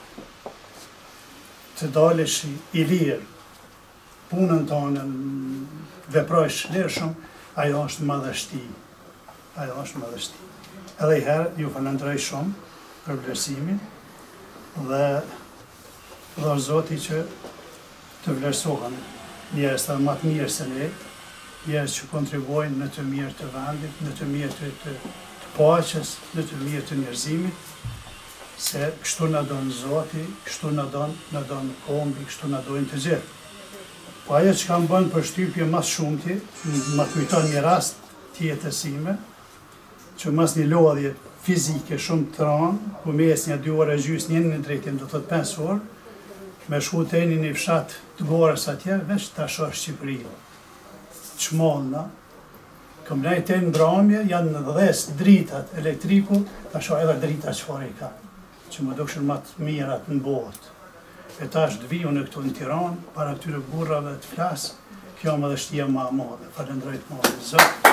të dalesh i lirë, punën tonë, veprojsh lirëshëm, ajo është madhështi. Ajo është madhështi. Edhe i herë, ju falenderoj shumë për vlerësimin dhe dhe Zoti që të vlerësohen njerëz të më të mirë se ne, njerëz që kontribuojnë në të mirë të vendit, në të mirë të, të, të paqes, në të mirë të njerëzimit, se kështu na don Zoti, kështu na don, na don kombi, kështu na dojnë të gjithë. Po ajo që kam bënë për shtypje mas shumëti, më kujton një rast tjetës ime, që mas një lodhje fizike shumë të ranë, ku mes një dy orë e gjys njën në drejtim do të të pesë orë, me shku të eni një fshat të gorës atje, veç të asho Shqipërinë. Qmollna, këm lejt e në bramje, janë në dhes dritat elektriku, të asho edhe drita që fare i ka, që më dukshën ma të mirat në botë. E ta është dhviju në këtu në Tiranë, para këtyre burrave të flasë, kjo më dhe shtia ma madhe. Falendrojt ma dhe Zot.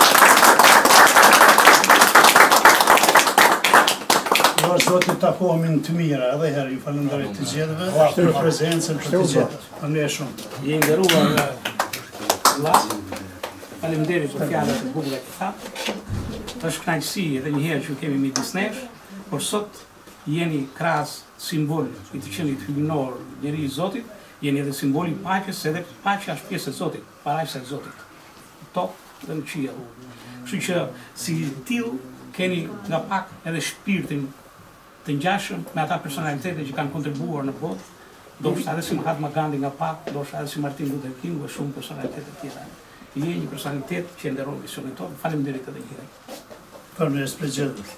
Vërë Zotit takomin të mira, edhe herë ju falenderoj të gjithëve, për prezencën për të gjithë. Falenderoj shumë. Je nderuar vëlla, faleminderit për fjalët e bukura që thatë. Është kënaqësi edhe një herë që kemi midis nesh, por sot jeni krahas simbol i të qenit hyjnor, njeri i Zotit, jeni edhe simboli i paqes, edhe paqja është pjesë e Zotit, parajsa e Zotit. Tokë dhe në qiell. Kështu që si till keni nga pak edhe shpirtin të ngjashëm me ata personalitete që kanë kontribuar në botë, do shta edhe si Mahatma Gandhi nga pak, do shta edhe si Martin Luther King dhe shumë personalitete tjera. Je një personalitet që nderon misionin tonë. Faleminderit edhe një herë. Faleminderit për gjithë.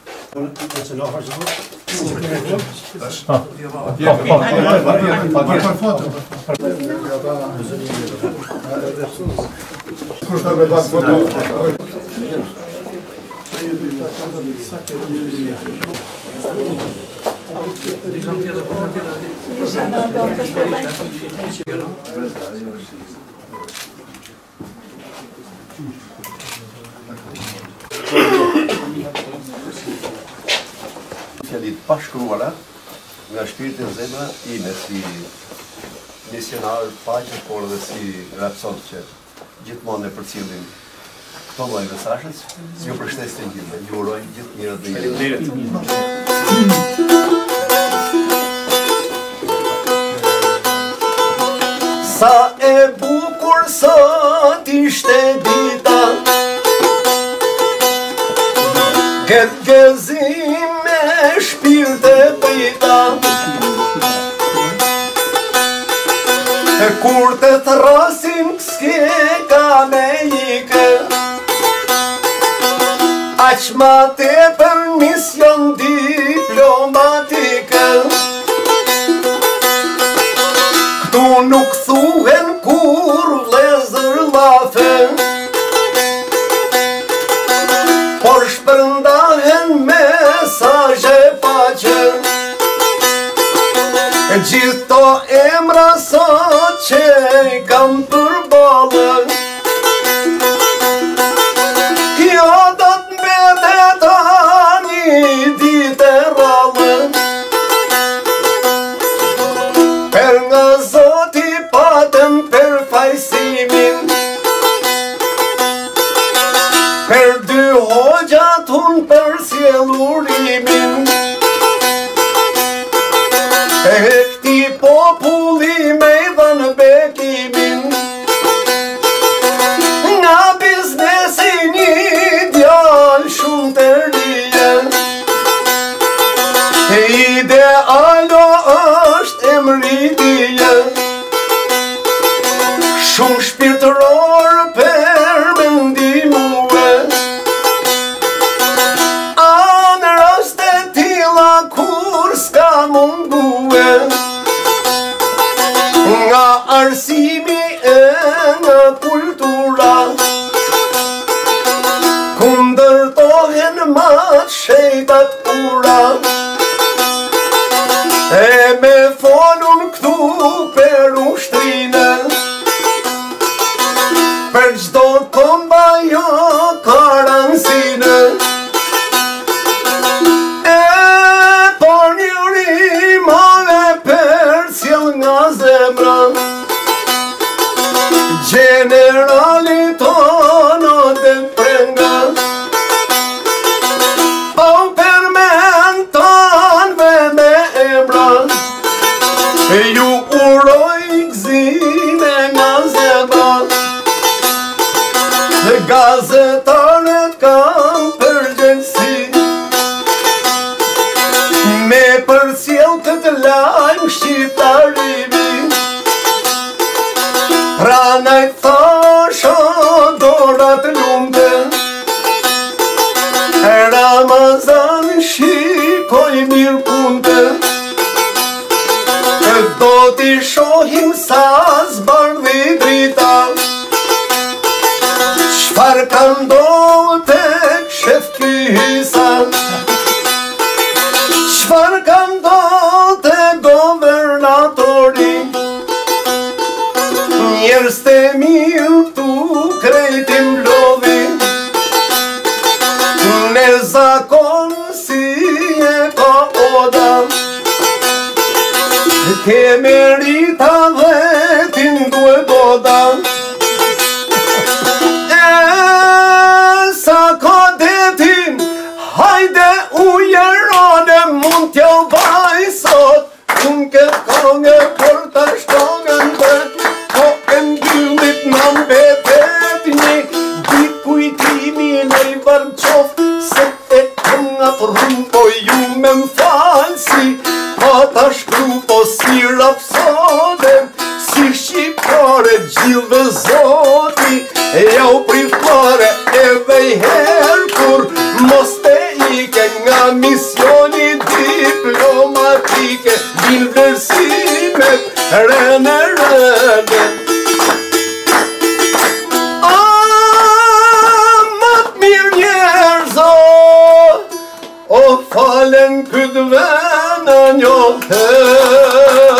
Fjalit pashkruara nga shpirti dhe zemra ime si misionar paqe, por dhe si Rhapsodist që gjithmonë e përcjellin këto lloj mesazhesh, ju përshëndes të gjithë, ju uroj gjithë mirë dhe jetë. Sa e bukur sot ishte dita, këtë gëzim me shpirte prita, e kur të thrasim s'ke ka me ike, aq ma te për mision diplomatike. Këtu nuk thuhen kur vlezër lafe, por shpërndahen mesazhe paqe. Gjithë to emra sot që i kam përballë, kjo do të mbetet një ditë e rrallë. Per nga Zoti patëm përfaqësimin, per dy hoxhat unë për sjellurimin. Këti populli me dhënë bekimin, nga biznesi një djalë shumë të rije. Idealo është emritije, shumë shpirtëror për mendimue. Anë raste tila kur s'ka mungue, nga arsimi e nga kultura, kundërtohen ma shejtat pura. E me folun këtu për ushtrine, për gjdo komba jo karansine. E por njëri mave për cjell nga zemra, generali tono dhe Prenga, po përmen tonve me emra, ju uroj gzime nga zemra. Gazetarët kam përgjegjësi, me përcjell këtë lajm shqiptarimi. Pranaj thasha dorat lumte, Ramazan shikoj mirë punte. Do t'i shohim sa zbardhi drita, çfarë ka ndodhur tek Shefki Hysa, çfarë ka ndodhur tek governatori. Njerëz të mirë tu krejti mlodhi, në zakon si e ka oda. Kemi Rita dhe ti Ndue Doda, e sa ka detin, hajde ujerane mund t'ja vaj sot. Unë këtë kongë për të shtongën vet, po e mbyllit në mbetet një dit kujtimi në i varmë qof, se e këngat rrëm po ju me m'falë si, pa ta shkru po si rapsode, si shqiptare gjithë zoti, e jau priftare edhe i her kur mos te ike nga misioni diplomatike, vin vërsimet rene rene. A, mat mirë njerëzo, o falen këtë vena njohet.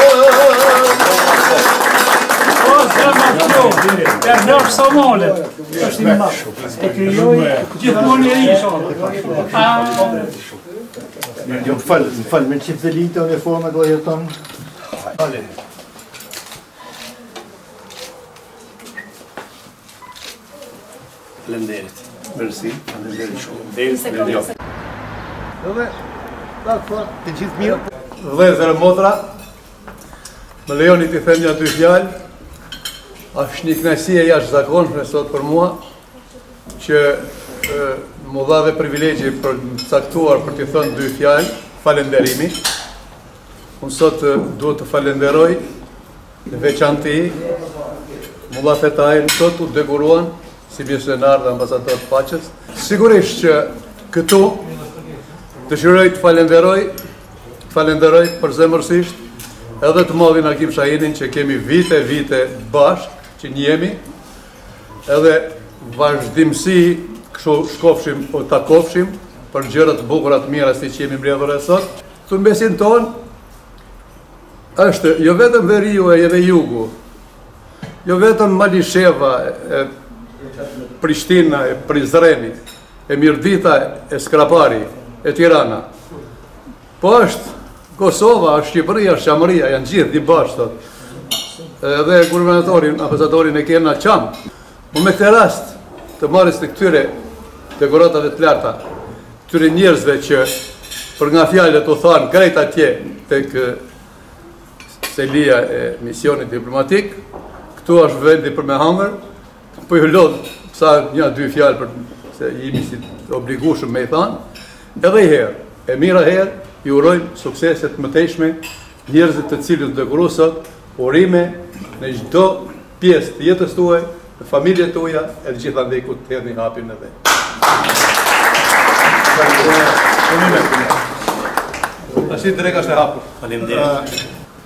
O, zema këto, e nërë Somalet, është i mashë, e kryoj gjithmonë e rishë. Jo, më falë, më falë, me në qipë dhe litë o në forma do jeton. Hale. Falenderit. Mersi, falenderit shumë. Edhe, ta thot, të gjithë mirë. Vëllezër e motra, më lejoni t'i them një dy fjalë. Është një kënaqësi e jashtëzakonshme sot për mua që më dha dhe privilegji për të caktuar për t'i thënë dy fjalë falenderimi. Unë sot duhet të falenderoj në veçanti Mullah Fetahin, sot u deguruan si misionar dhe ambasador të paqes. Sigurisht që këtu dëshiroj të falenderoj, të falenderoj përzemërsisht edhe të madhin Agim Shahinin që kemi vite vite bashkë, që njemi, edhe vazhdimësi kështu shkofshim o takofshim për gjërat bukurat mira si që jemi mbledhur e sot. Të mesin ton është jo vetëm veriu e edhe jugu, jo vetëm Malisheva, e Prishtina, e Prizreni, e Mirdita, e Skrapari, e Tirana, po është Kosova, është Shqipëria, është Shamëria, janë gjithë di bashkë. Edhe guvernatorin, ambasadorin e kena qam. Po me këtë rast të marrës të këtyre dekoratave të larta, këtyre njerëzve që për nga fjallet u thanë krejt atje tek selia e misionit diplomatik. Këtu është vendi për me hangër, po ju lodh sa një dy fjalë për se jemi si obligueshëm me i thanë. Edhe i herë, e mira herë, ju urojmë sukseset më tejshme, njerëzit të cilët dëguru sot, urime në çdo pjesë të jetës tuaj, në familjet tuaja, e të gjithandej ku të hedhni hapin edhe. Tash dreka është e hapur. Faleminderit.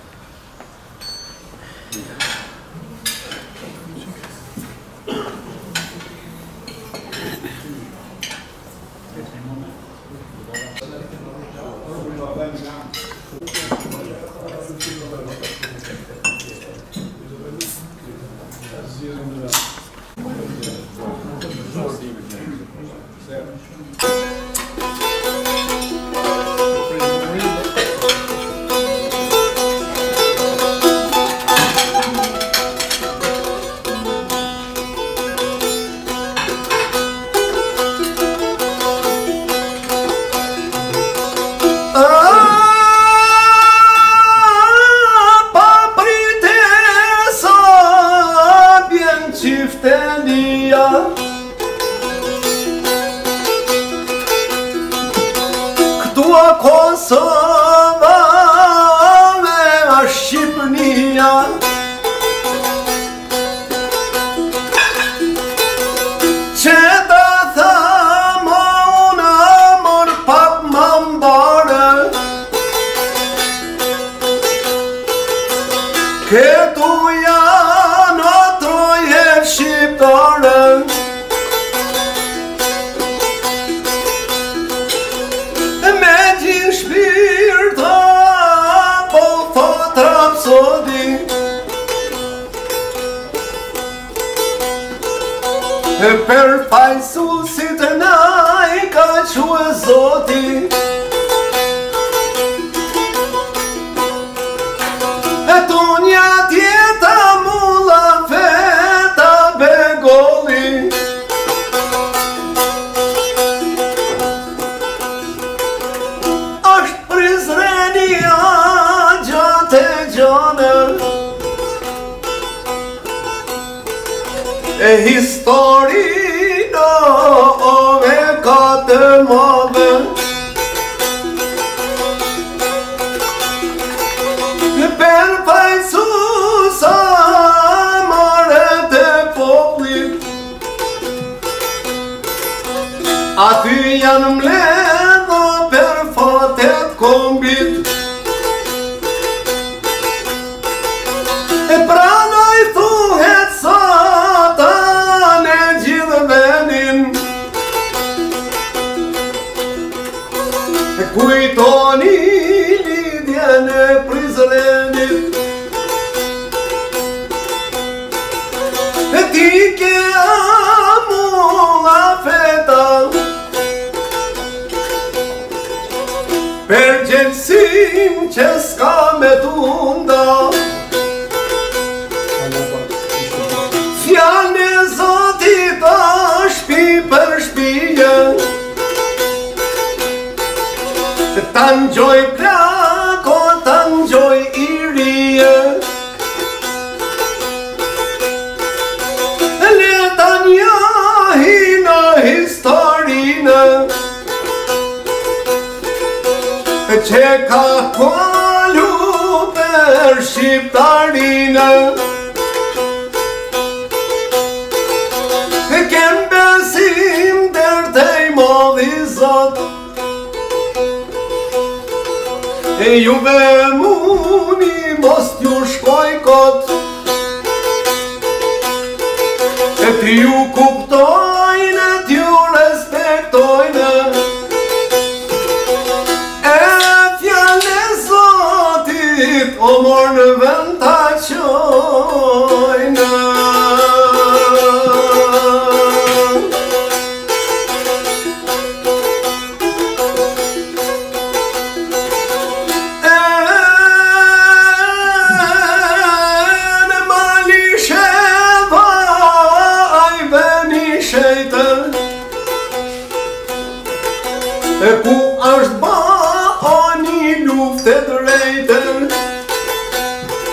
Per fajsu si të naj ka quë zoti E tunja tjeta Mullah Fetah Bekolli Ashtë prizrenia gjate gjone E historino ove ka të madhe Per fajsu sa maret e poplit Aty janë mledho per fatet kombit E pranoj thuhet Satan e gjithë vendin E kujtoni lidhjen e Prizrenit E ti ke Mullah Fetah Per gjelsim që s'ka me tunda Fjallë e Zotit është shpi për shpije Ta ngjoj plako, ta ngjoj irije Leta njohi në historinë Që ka kalu për shqiptarinë Kem besim der të i modhi Zot E juve muni mos t'ju shkoj kot E t'ju kuptojnë, t'ju respektojnë E fjallë e Zotit o mor në vend t'a qojnë E ku është ba o një lufte drejtën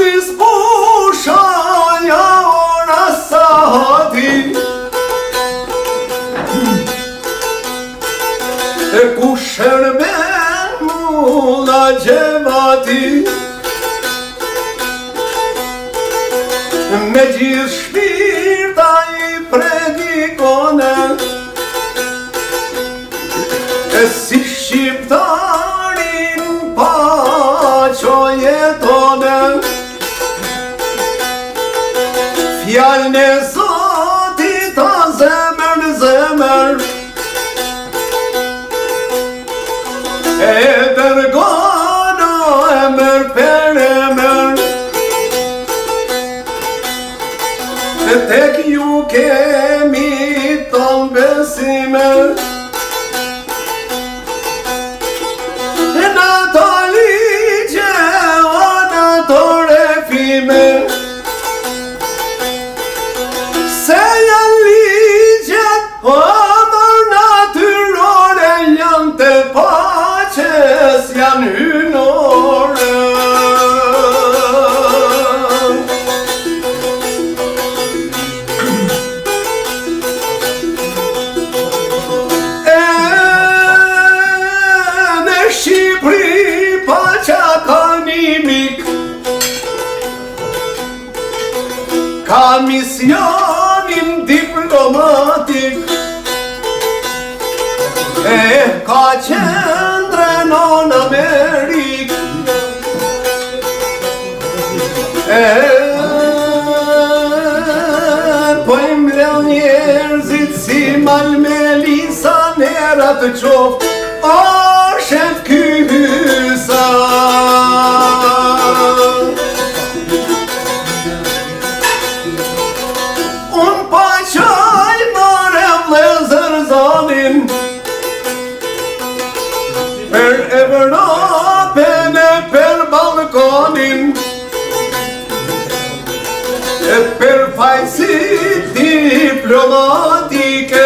dispușaia ora sahati cu șerben Mullah Xhevati me gjithë shpirta i predikone e si shqiptarin pa qo jetone fjallën e Zotit ta zemër në zemër e dërgona emër për emër tek ju kemi ton besime në ato ligje o në ato refime se janë ligjet o mër natyrore janë të paches janë hynore ka misionin diplomatik e ka qendrën në Amerik e po i mrel njerëzit si Malmelisa nera të qoft o Shefki Hysa per Evropën e per Balkonin e per fajësit diplomatike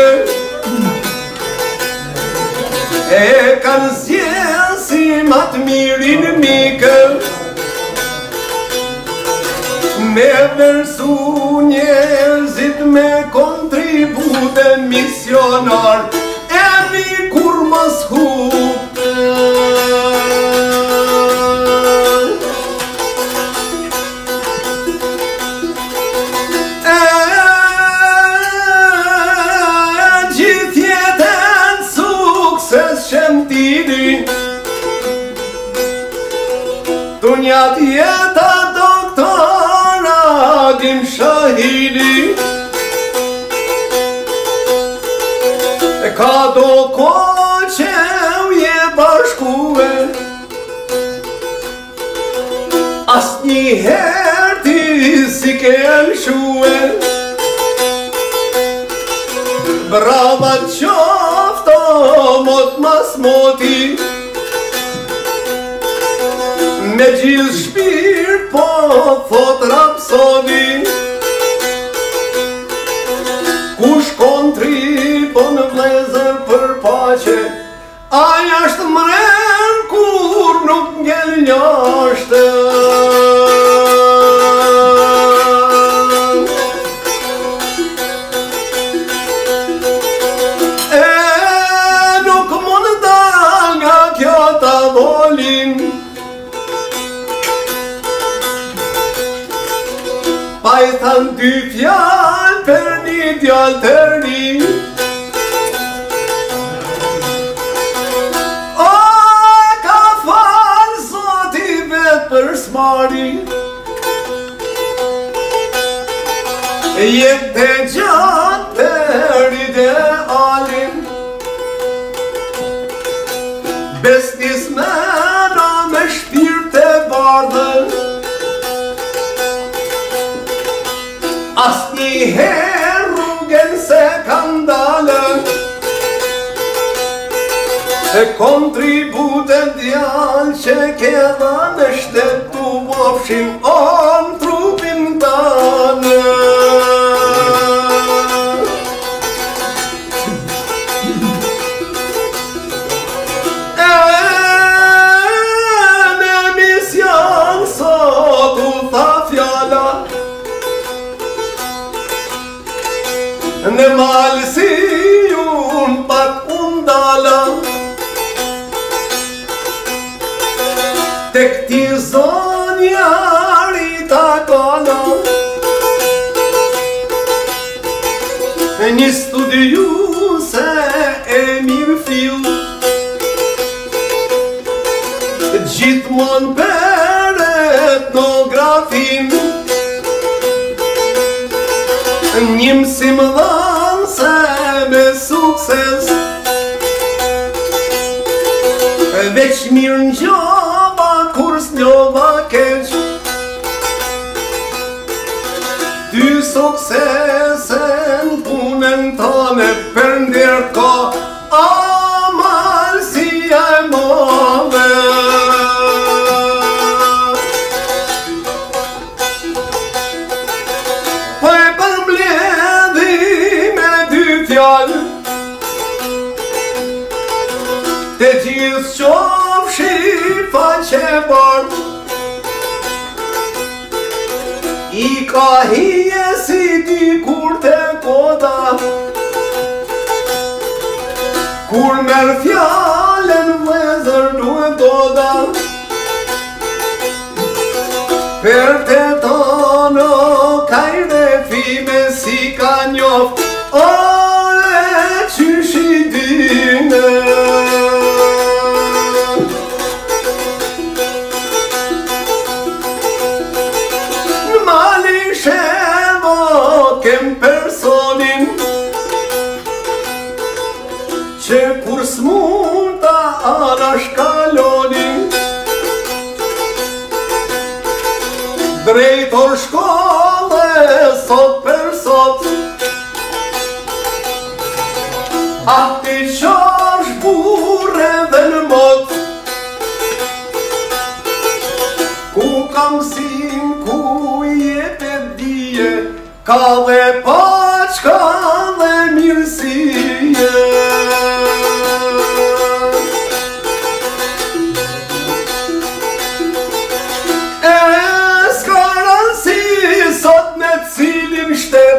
e kanë zjenë si matë mirin mike me versu njerëzit me kontribute misionar e mi kur mos hupë e gjithë jetën sukses shemtini dunjat jeta doktor Agim Shahini e ka do ko që u je bashkue as një her ti si ke lëshue brava qofto mot mas moti me gjithë shpirt po thot Rhapsodi kush kontribon vlezër për pache aja është mren kur nuk ngel njashtë e nuk mund dal nga kjo tavolin pa i than dy fjall për një djallë të ri o ka falë Zoti vetë për smari jetë të gjatë për idealin besnismena me shpirt e bardhën as një herë rrugën se kanë dalën se kontributet djallë që ke dhanë shtetu mofshin on trupin tanë e në mision sot u tha tek ti zonja Rita kono një studiuse e mirë fill gjithmon për etnografin një mësim dhanse me sukses veç mirë njova kurs njova keq dy suksesen punën tane për ndërë ka amalësia e madhe po e përmbledhi me dy fjallë te gjithë qofshi faqe bardh I ka hije si dy kur te koda kur merë fjallën vëzër duhet doda per te tono kajre fime si ka njoft ore qyshi dyne kem personin që kur s'mund ta anash kalonin drejtor shkolle sot për sot ati qosh burre dhe në mot ku kam sim ku jepet dije ka dhe paq, ka dhe mirësie E s'ka rëndësi sot në cilin shtet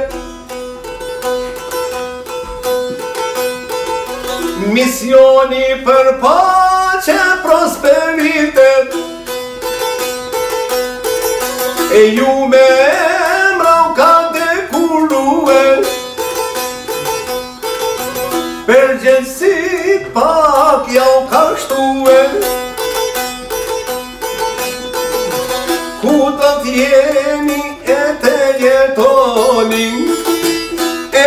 Misioni për paqe prosperitet E ju me Përgjësit pak jau ka shtue Ku do t'jeni e te jetoni E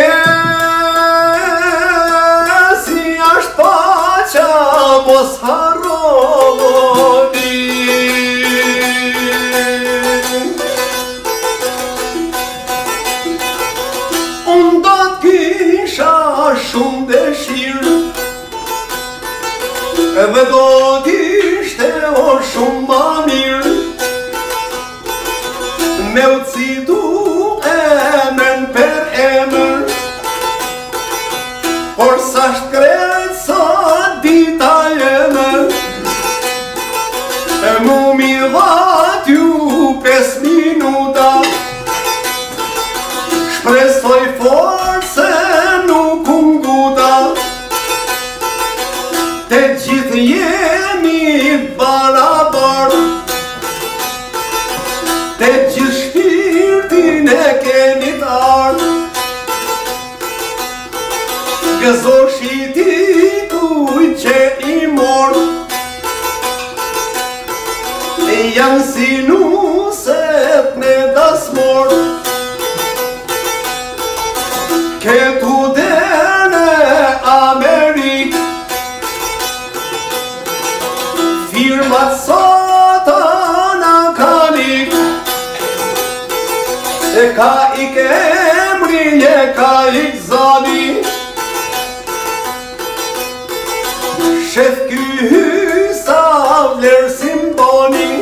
si ashtë paqa mos harroni Unë do t'kisha shumë dëshirë Edhe do t'ishte o shumë ma mirë Me u citu emën për emër Por sa shkrejt sot dita emër E mu mi dhat ju pes minuta Shpresoj forse nuk unguta Te gjithë jemi barabar Te gjithë shpirtin e keni t'ard Gëzoshi ti kuj që i mor E janë si nuset me dasmor Këtu dene Amerik Firmat sota na kalik E ka i kemri e ka i gzani Shefki Hysa vlerë simboni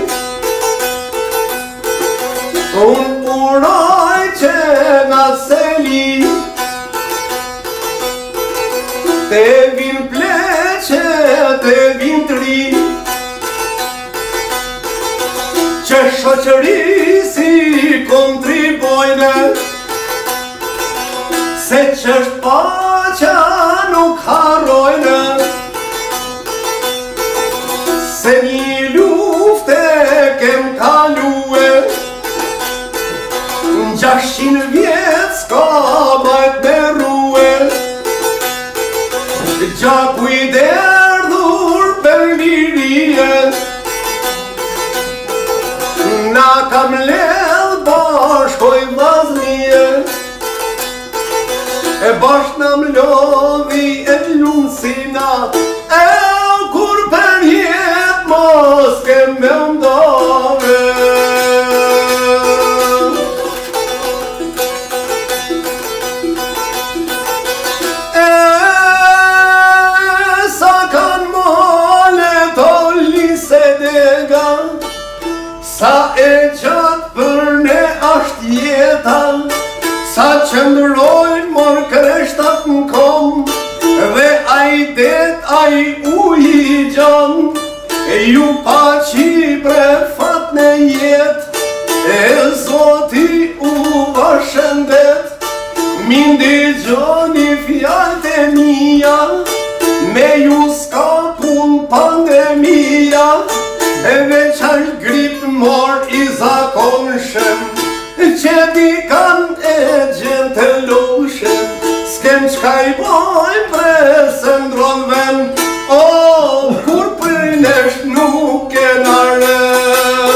Unë uroj që nga seli Te vin pleqe, te vin tri Që shoqërisi kontribojnë Se qësht paqa nuk harrojnë Se një lufte Na kam ledh bashkoj vllaznie, e bashk na mlodhi e t'lunsina, e kur për jet mos ke me mdove. E sa kan mole to lise dega, sa e gjatë për ne asht jeta, sa qëndrojnë mor kreshtat në kom, dhe aj det, aj uj i gjon, e ju pa qipre fat në jet, e Zoti u bashëndet, mindi gjoni fjallët e mija, me ju s'ka pun pandemia, e veç është grip mor i zakonshëm, që di kan e gjenë të lushem, s'kem qka i boj presë ndron ven, o, kur për nesht nuk e naren.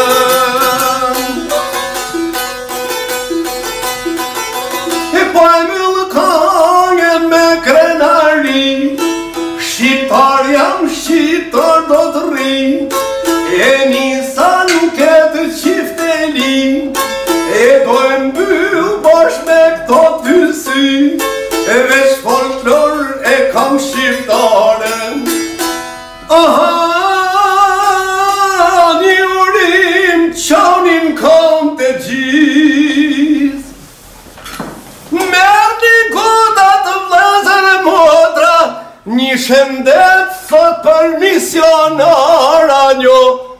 E po e mëllë kangen me krenari, shqiptar jam shqiptar do të ri, e nisan këtë qifteli, e do e mbyll bash me këto dy sy, e veç folklor e kam shqiptare. Aha, një urim qaunin kom të gjith, merë një goda të vlezër e motra, një shëndet thot për misionara njo.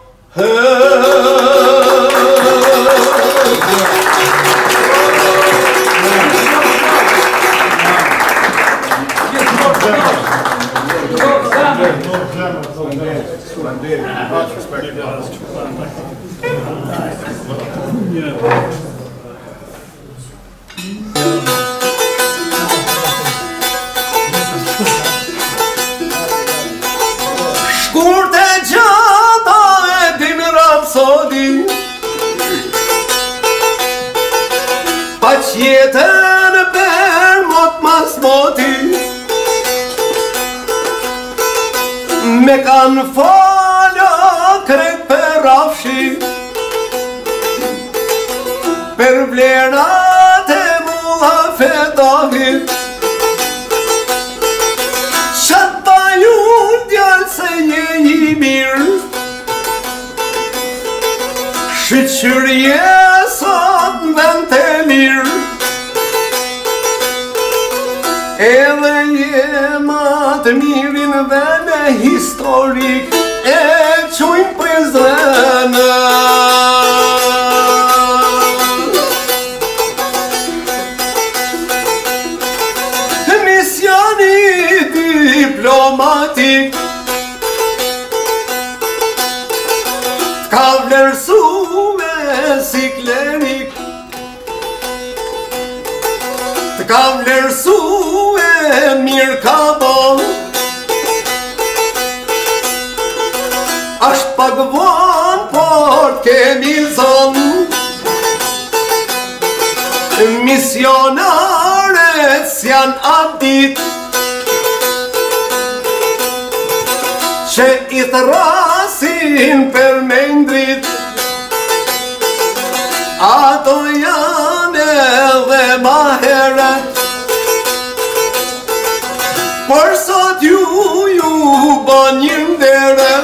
Shkurt e gjata e din Rhapsodi, pa qjetën ber mot mas moti, me kanë falë krejt për rafshi, për vlerat e Mullah Fetahit, qata ju djallë se je i mirë, shqyrje sot në vend të mirë, edhe jema të mirin dhe në historik e qujnë prizrenë. Misioni diplomatik t'ka vlerësu me si klerik, t'ka vlerësu e mirë ka bon, ashtë pagvon, por t'kemi zon, misionaret s'jan abdit, që i thrasin për mendrit, ato janë edhe ma heret, por sot ju ju ban një ndere,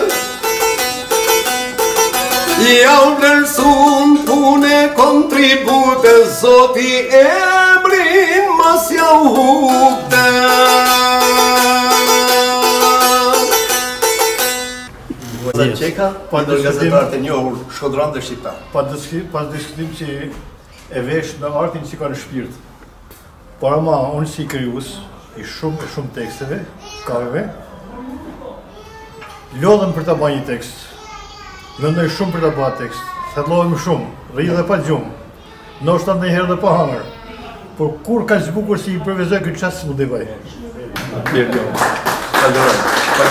ja u vlerësun pune kontribute, Zoti emrin mas ja u hukte. Çeka, pa gazetarët e njohur shkodran dhe shqiptar. Pa diskutim që e vesh me artin që ka në shpirt. Por ama, unë si kryus, i shumë e shumë teksteve, kaveve, lodhem për ta ba një tekst. Mendoj shumë për ta ba tekst. Thellohem shumë, rri dhe pa gjumë. Ndoshta ndonjëherë dhe pa hangër. Por kur ka zbukur si i përvezoj këtë qasë s'mu dhe vaj. Mirë njoj. Falenderoj.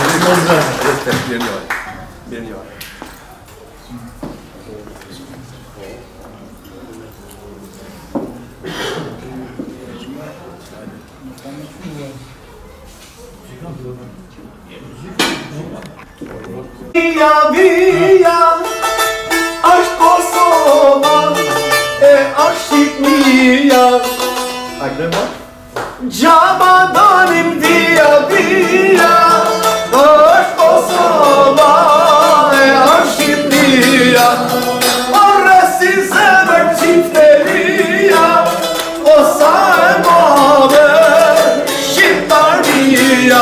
Falenderoj. Mirë njoj. Mirë njoj. Via via është Kosova e është Shqipnia. A këtë më? Gjama danim via via është Kosova e është Shqipnia. O resi zemër qifteria, o sa e madhe Shqiptaria.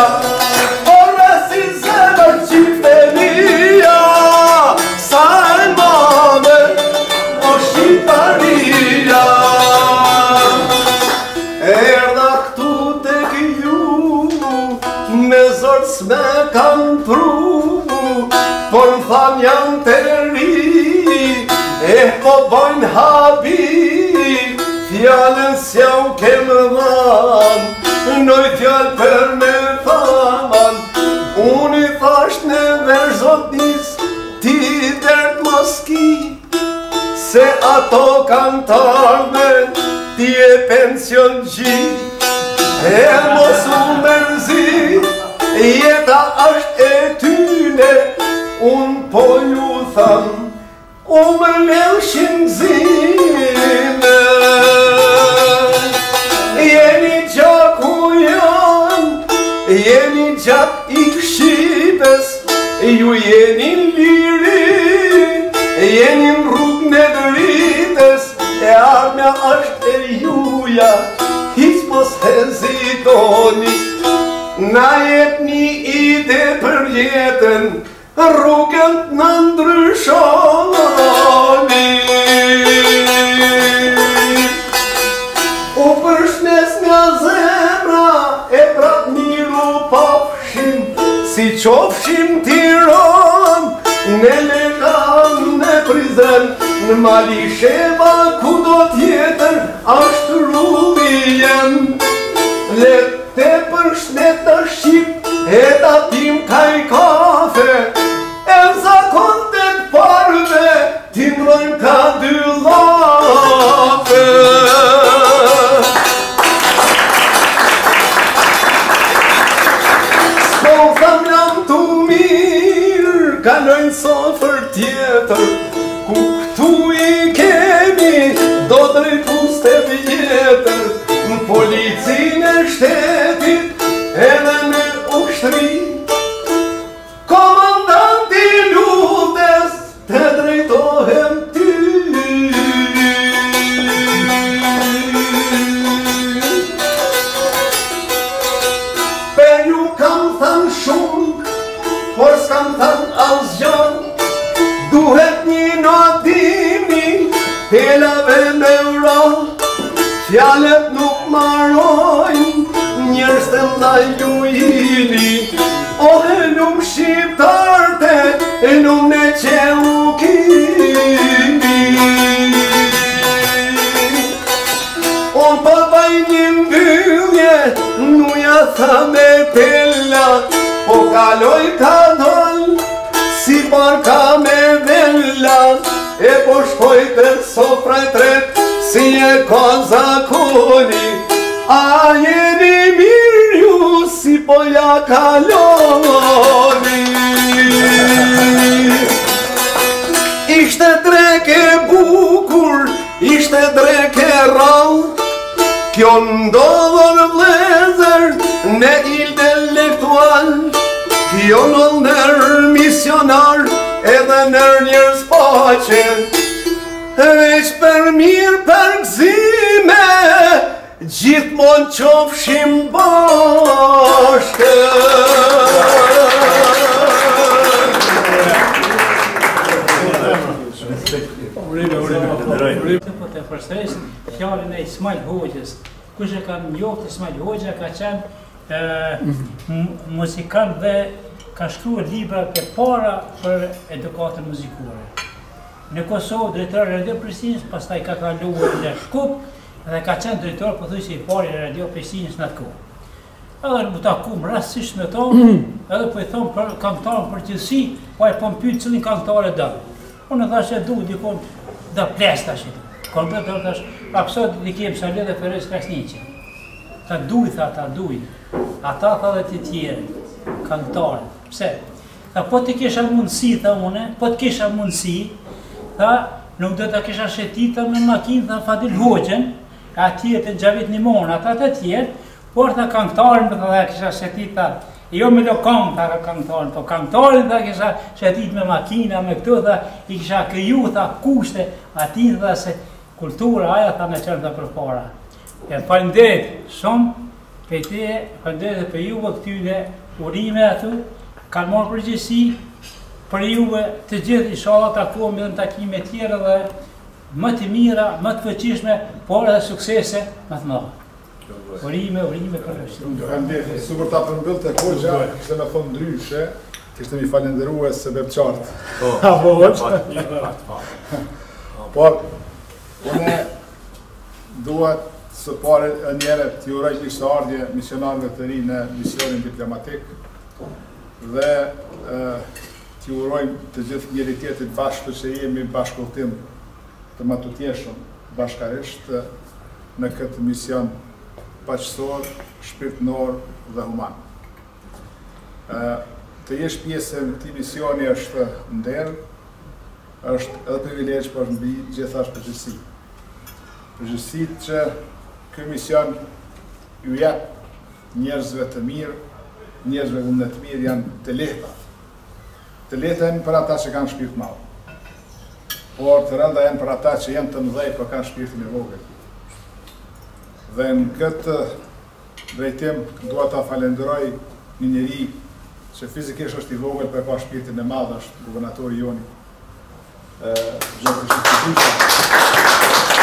Me kam pru, por më tham janë të ri, e po bojnë habi, fjallën s'ja u kemë dhan, noj fjallë për me thaman, unë i thash në verë zotis, ti dert moski, se ato kantarve, ti e pension gjit, e mos u mërzi, jeta është e tyne, unë po ju tham, u më lëshin zime. Jeni gjak u janë, jeni gjak i Shqipës, ju jeni liri, jeni në rrugë në dritës, e armja është e juja, hiq mos hezitoni. Na jep një ide për jetën, rrugën në ndryshoni. U përshnes nga zemra, e prap miru pafshim, si qofshim Tiran, në lekan në Prizren, në Malisheva ku do tjetër, ashtë rrugi jem. Te përshnet të Shqip, e ta tim kaj kafe, e në zakon të parve, ti mrojnë ka dy lafe. S'po tham jam të mirë, kalojnë sofër tjetër, ku këtu i kemi, do drejtus të vjetër, në policinë e shtetit, edhe në ushtri, komandanti luftës, të drejtohem ty. Per ju kam thënë shumë, por s'kam thënë asgjë, duhet një notimi, telave me ura, fjallet nuk marojnë, njërës të ndaj ju jini, o e lumë shqiptarte, e lumë ne që u kimi. Unë pa baj një mbyllje, nuja tha me tella, po kaloj ka doll, si barka me vella, e po shkoj të sofra e tret, si e ka zakoni, a jeni mirë ju si po ja kaloni. Ishte dreke bukur, ishte dreke rall, kjo ndodhër vlezër në intelektual, kjo ndodhër misionar edhe nër njërës paqe, veç për mirë për gzime, gjithmon qofshim bashkë. Po të përsëris fjallën e Ismail Hoxhës. Kush e ka njohur Ismail Hoxha ka qenë muzikant dhe ka shkruar libra të para për edukatën muzikore. Në Kosovë drejtori i Radio Prishtinës, pastaj ka kaluar në Shkup dhe ka qenë drejtor pothuajse i parë i Radio Prishtinës në atë kohë. Edhe në takum rastësisht me to, edhe po i thon për këngëtarën përgjithësi, po ai po pyet cilin këngëtar e don. Unë thash e du dikon do ples tash. Kolbe do tash, Rhapsodist i kem sa le dhe Ferres Krasniqi. Ta duj, tha, ta duj. Ata tha dhe të tjerë, këngëtarë. Pse? Tha, po të kisha mundësi, tha une, po të kisha mundësi, tha, nuk do të kisha shetita me makinë, tha, Fadil Hoxhen, atje të Xhavit Nimon, ata të tjerë, por tha këngëtarën, tha, tha, kisha shetita, jo me lo këngë, tha, këngëtarën, po këngëtarën, tha, kisha shetit me makina, me këto, tha, i kisha kriju, tha, kushte, ati, tha, se kultura, aja, tha, me qërë, tha, për para. E falenderit shumë, për te, falenderit për juve këtyne urime atu, kanë marrë përgjithësi për juve të gjithë, inshallah takohemi edhe në takime tjera dhe më të mira, më të fuqishme, por edhe suksese më të mëdha. Urime, urime për ju. Falenderit, super ta përmbyllte Hoxha, kishte më thonë ndryshe, kishte mi falenderues se beb qartë. Apo Hoxha? Por, une duhet së pare e njere të juroj kishtë ardhje misionarëve të ri në misionin diplomatik dhe të jurojmë të gjithë njëri tjetrit bashkë që jemi bashkëlltim të matutjeshëm bashkarisht në këtë mision paqësor, shpirtënor dhe human. Të jesh pjesë në këti misioni është nder, është edhe privilegj, por në bi gjithashtë përgjithësi. Përgjithësit që ky mision ju jep njerëzve të mirë, njerëzve unë të mirë janë të lehta. Të lehta janë për ata që kanë shpirt madh. Por të rënda janë për ata që janë të mëdhej, por kanë shpirtin e vogël. Dhe në këtë drejtim dua ta falenderoj një njeri që fizikisht është i vogël, por ka shpirtin e madh, është guvernatori joni. Shefki Hysa,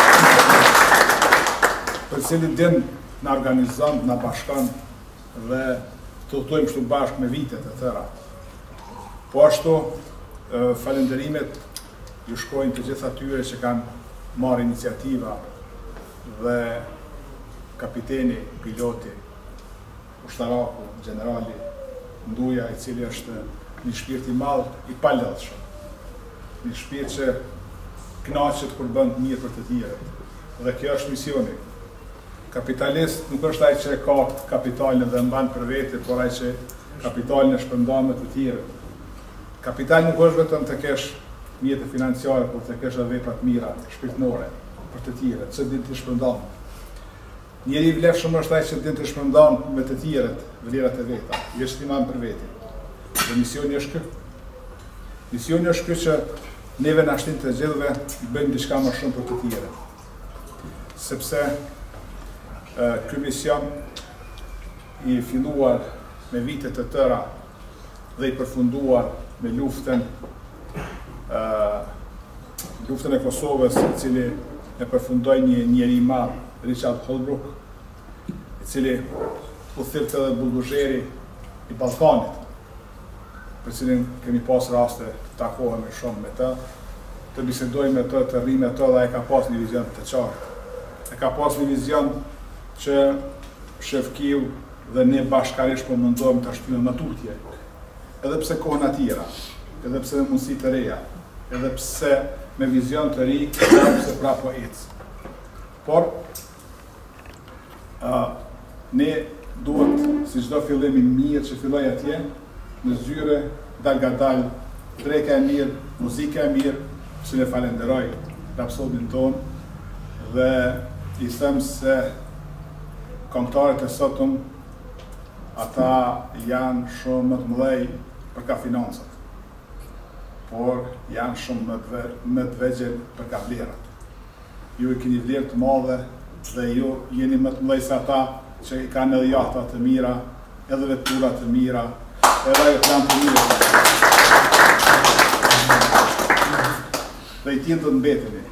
për cili din në organizon, në bashkan dhe të utojmë shtu bashkë me vitet e tëra. Po ashtu, falenderimet ju shkojnë të gjitha tyre që kanë marrë iniciativa dhe kapiteni, piloti, ushtaraku, generali, Nduja, i cili është një shpirt i madh i palodhshëm. Një shpirt që kënaqet kur bën mirë për të tjerët. Dhe kjo është misioni. Kapitalist nuk është ai që ka kapitalin dhe mban për vete, por ai që kapitalin e shpërndan me të tjerët. Kapitali nuk është vetëm të kesh mjete financiare, por të kesh edhe vepra të mira, shpirtënore për të tjerët, që din të shpërndan. Njeri i vlefshëm është ai që din të shpërndan me të tjerët vlerat e veta, jo që ti man për vete. Dhe misioni është ky. Misioni është ky që neve na shtin të gjithëve bëjmë diçka më shumë për të tjerët. Sepse ky mision i filluar me vite të tëra dhe i përfunduar me luftën luftën e Kosovës, i cili e përfundoi një njeri i madh, Richard Holbrooke, i cili u thirrte edhe bulldożeri i Ballkanit, për cilin kemi pas raste të takohemi shumë me të, të bisedojmë me të, të rrimë me të, dhe e ka pas një vizion të qartë. E ka pas një vizion që Shefkiu dhe ne bashkarisht po mundohemi të shtyjmë më tutje, edhe pse kohën atira, edhe pse me mundësi të reja, edhe pse me vizion të ri, edhe pse prapo ecë. Por, uh, ne duhet, si çdo fillim i mirë që filloj atje, në zyre, dal nga dal, dreka e mirë, muzika e mirë, që ne falenderoj Rhapsodin ton, dhe i them se këngëtarët e sotëm, ata janë shumë më të mëdhej për ka financat, por janë shumë më të vegjël për ka vlerat. Ju i keni vlerë të madhe dhe ju jeni më të mëdhej se ata që i kanë edhe jahta të mira, edhe vetura të mira, edhe aeroplan të mira. Dhe i tillë të mbeteni.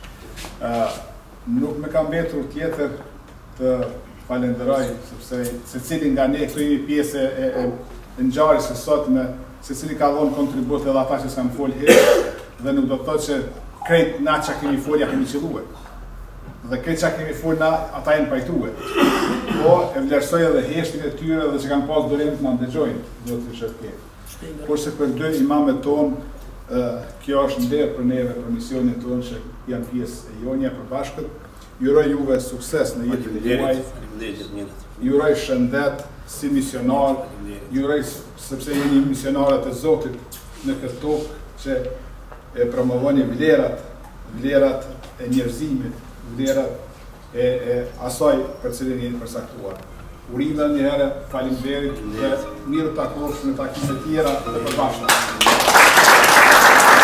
Nuk me ka mbetur tjetër të falenderoj, sepse secili nga ne këtu jemi pjesë e ngjarjes së sotme, secili ka dhënë kontribut edhe ata që s'kan folë herë, dhe nuk do të thotë që krejt na që kemi folja kemi qëlluar. Dhe krejt që kemi folë na, ata janë pajtuar. Po e vlerësoj edhe heshtin e tyre dhe që kanë pas dorim të na ndëgjojnë, do të Shefki. Kurse për dy imamet tonë, Kjo është nder për neve, për misionin tonë që janë pjesë e jonja për bashkët. Juroj juve sukses në jetën e juaj. Juroj shëndet si misionar. Juroj sepse jeni misionarët e Zotit në këtë tokë që e promovoni vlerat, vlerat e njerëzimit, vlerat e, e asaj për cilin jeni përsaktuar. Urime një herë, faleminderit dhe mirë takosh në takime tjera dhe përbashkëta.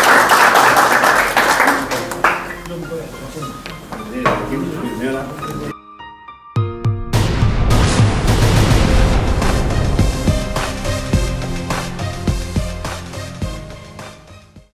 Thank you.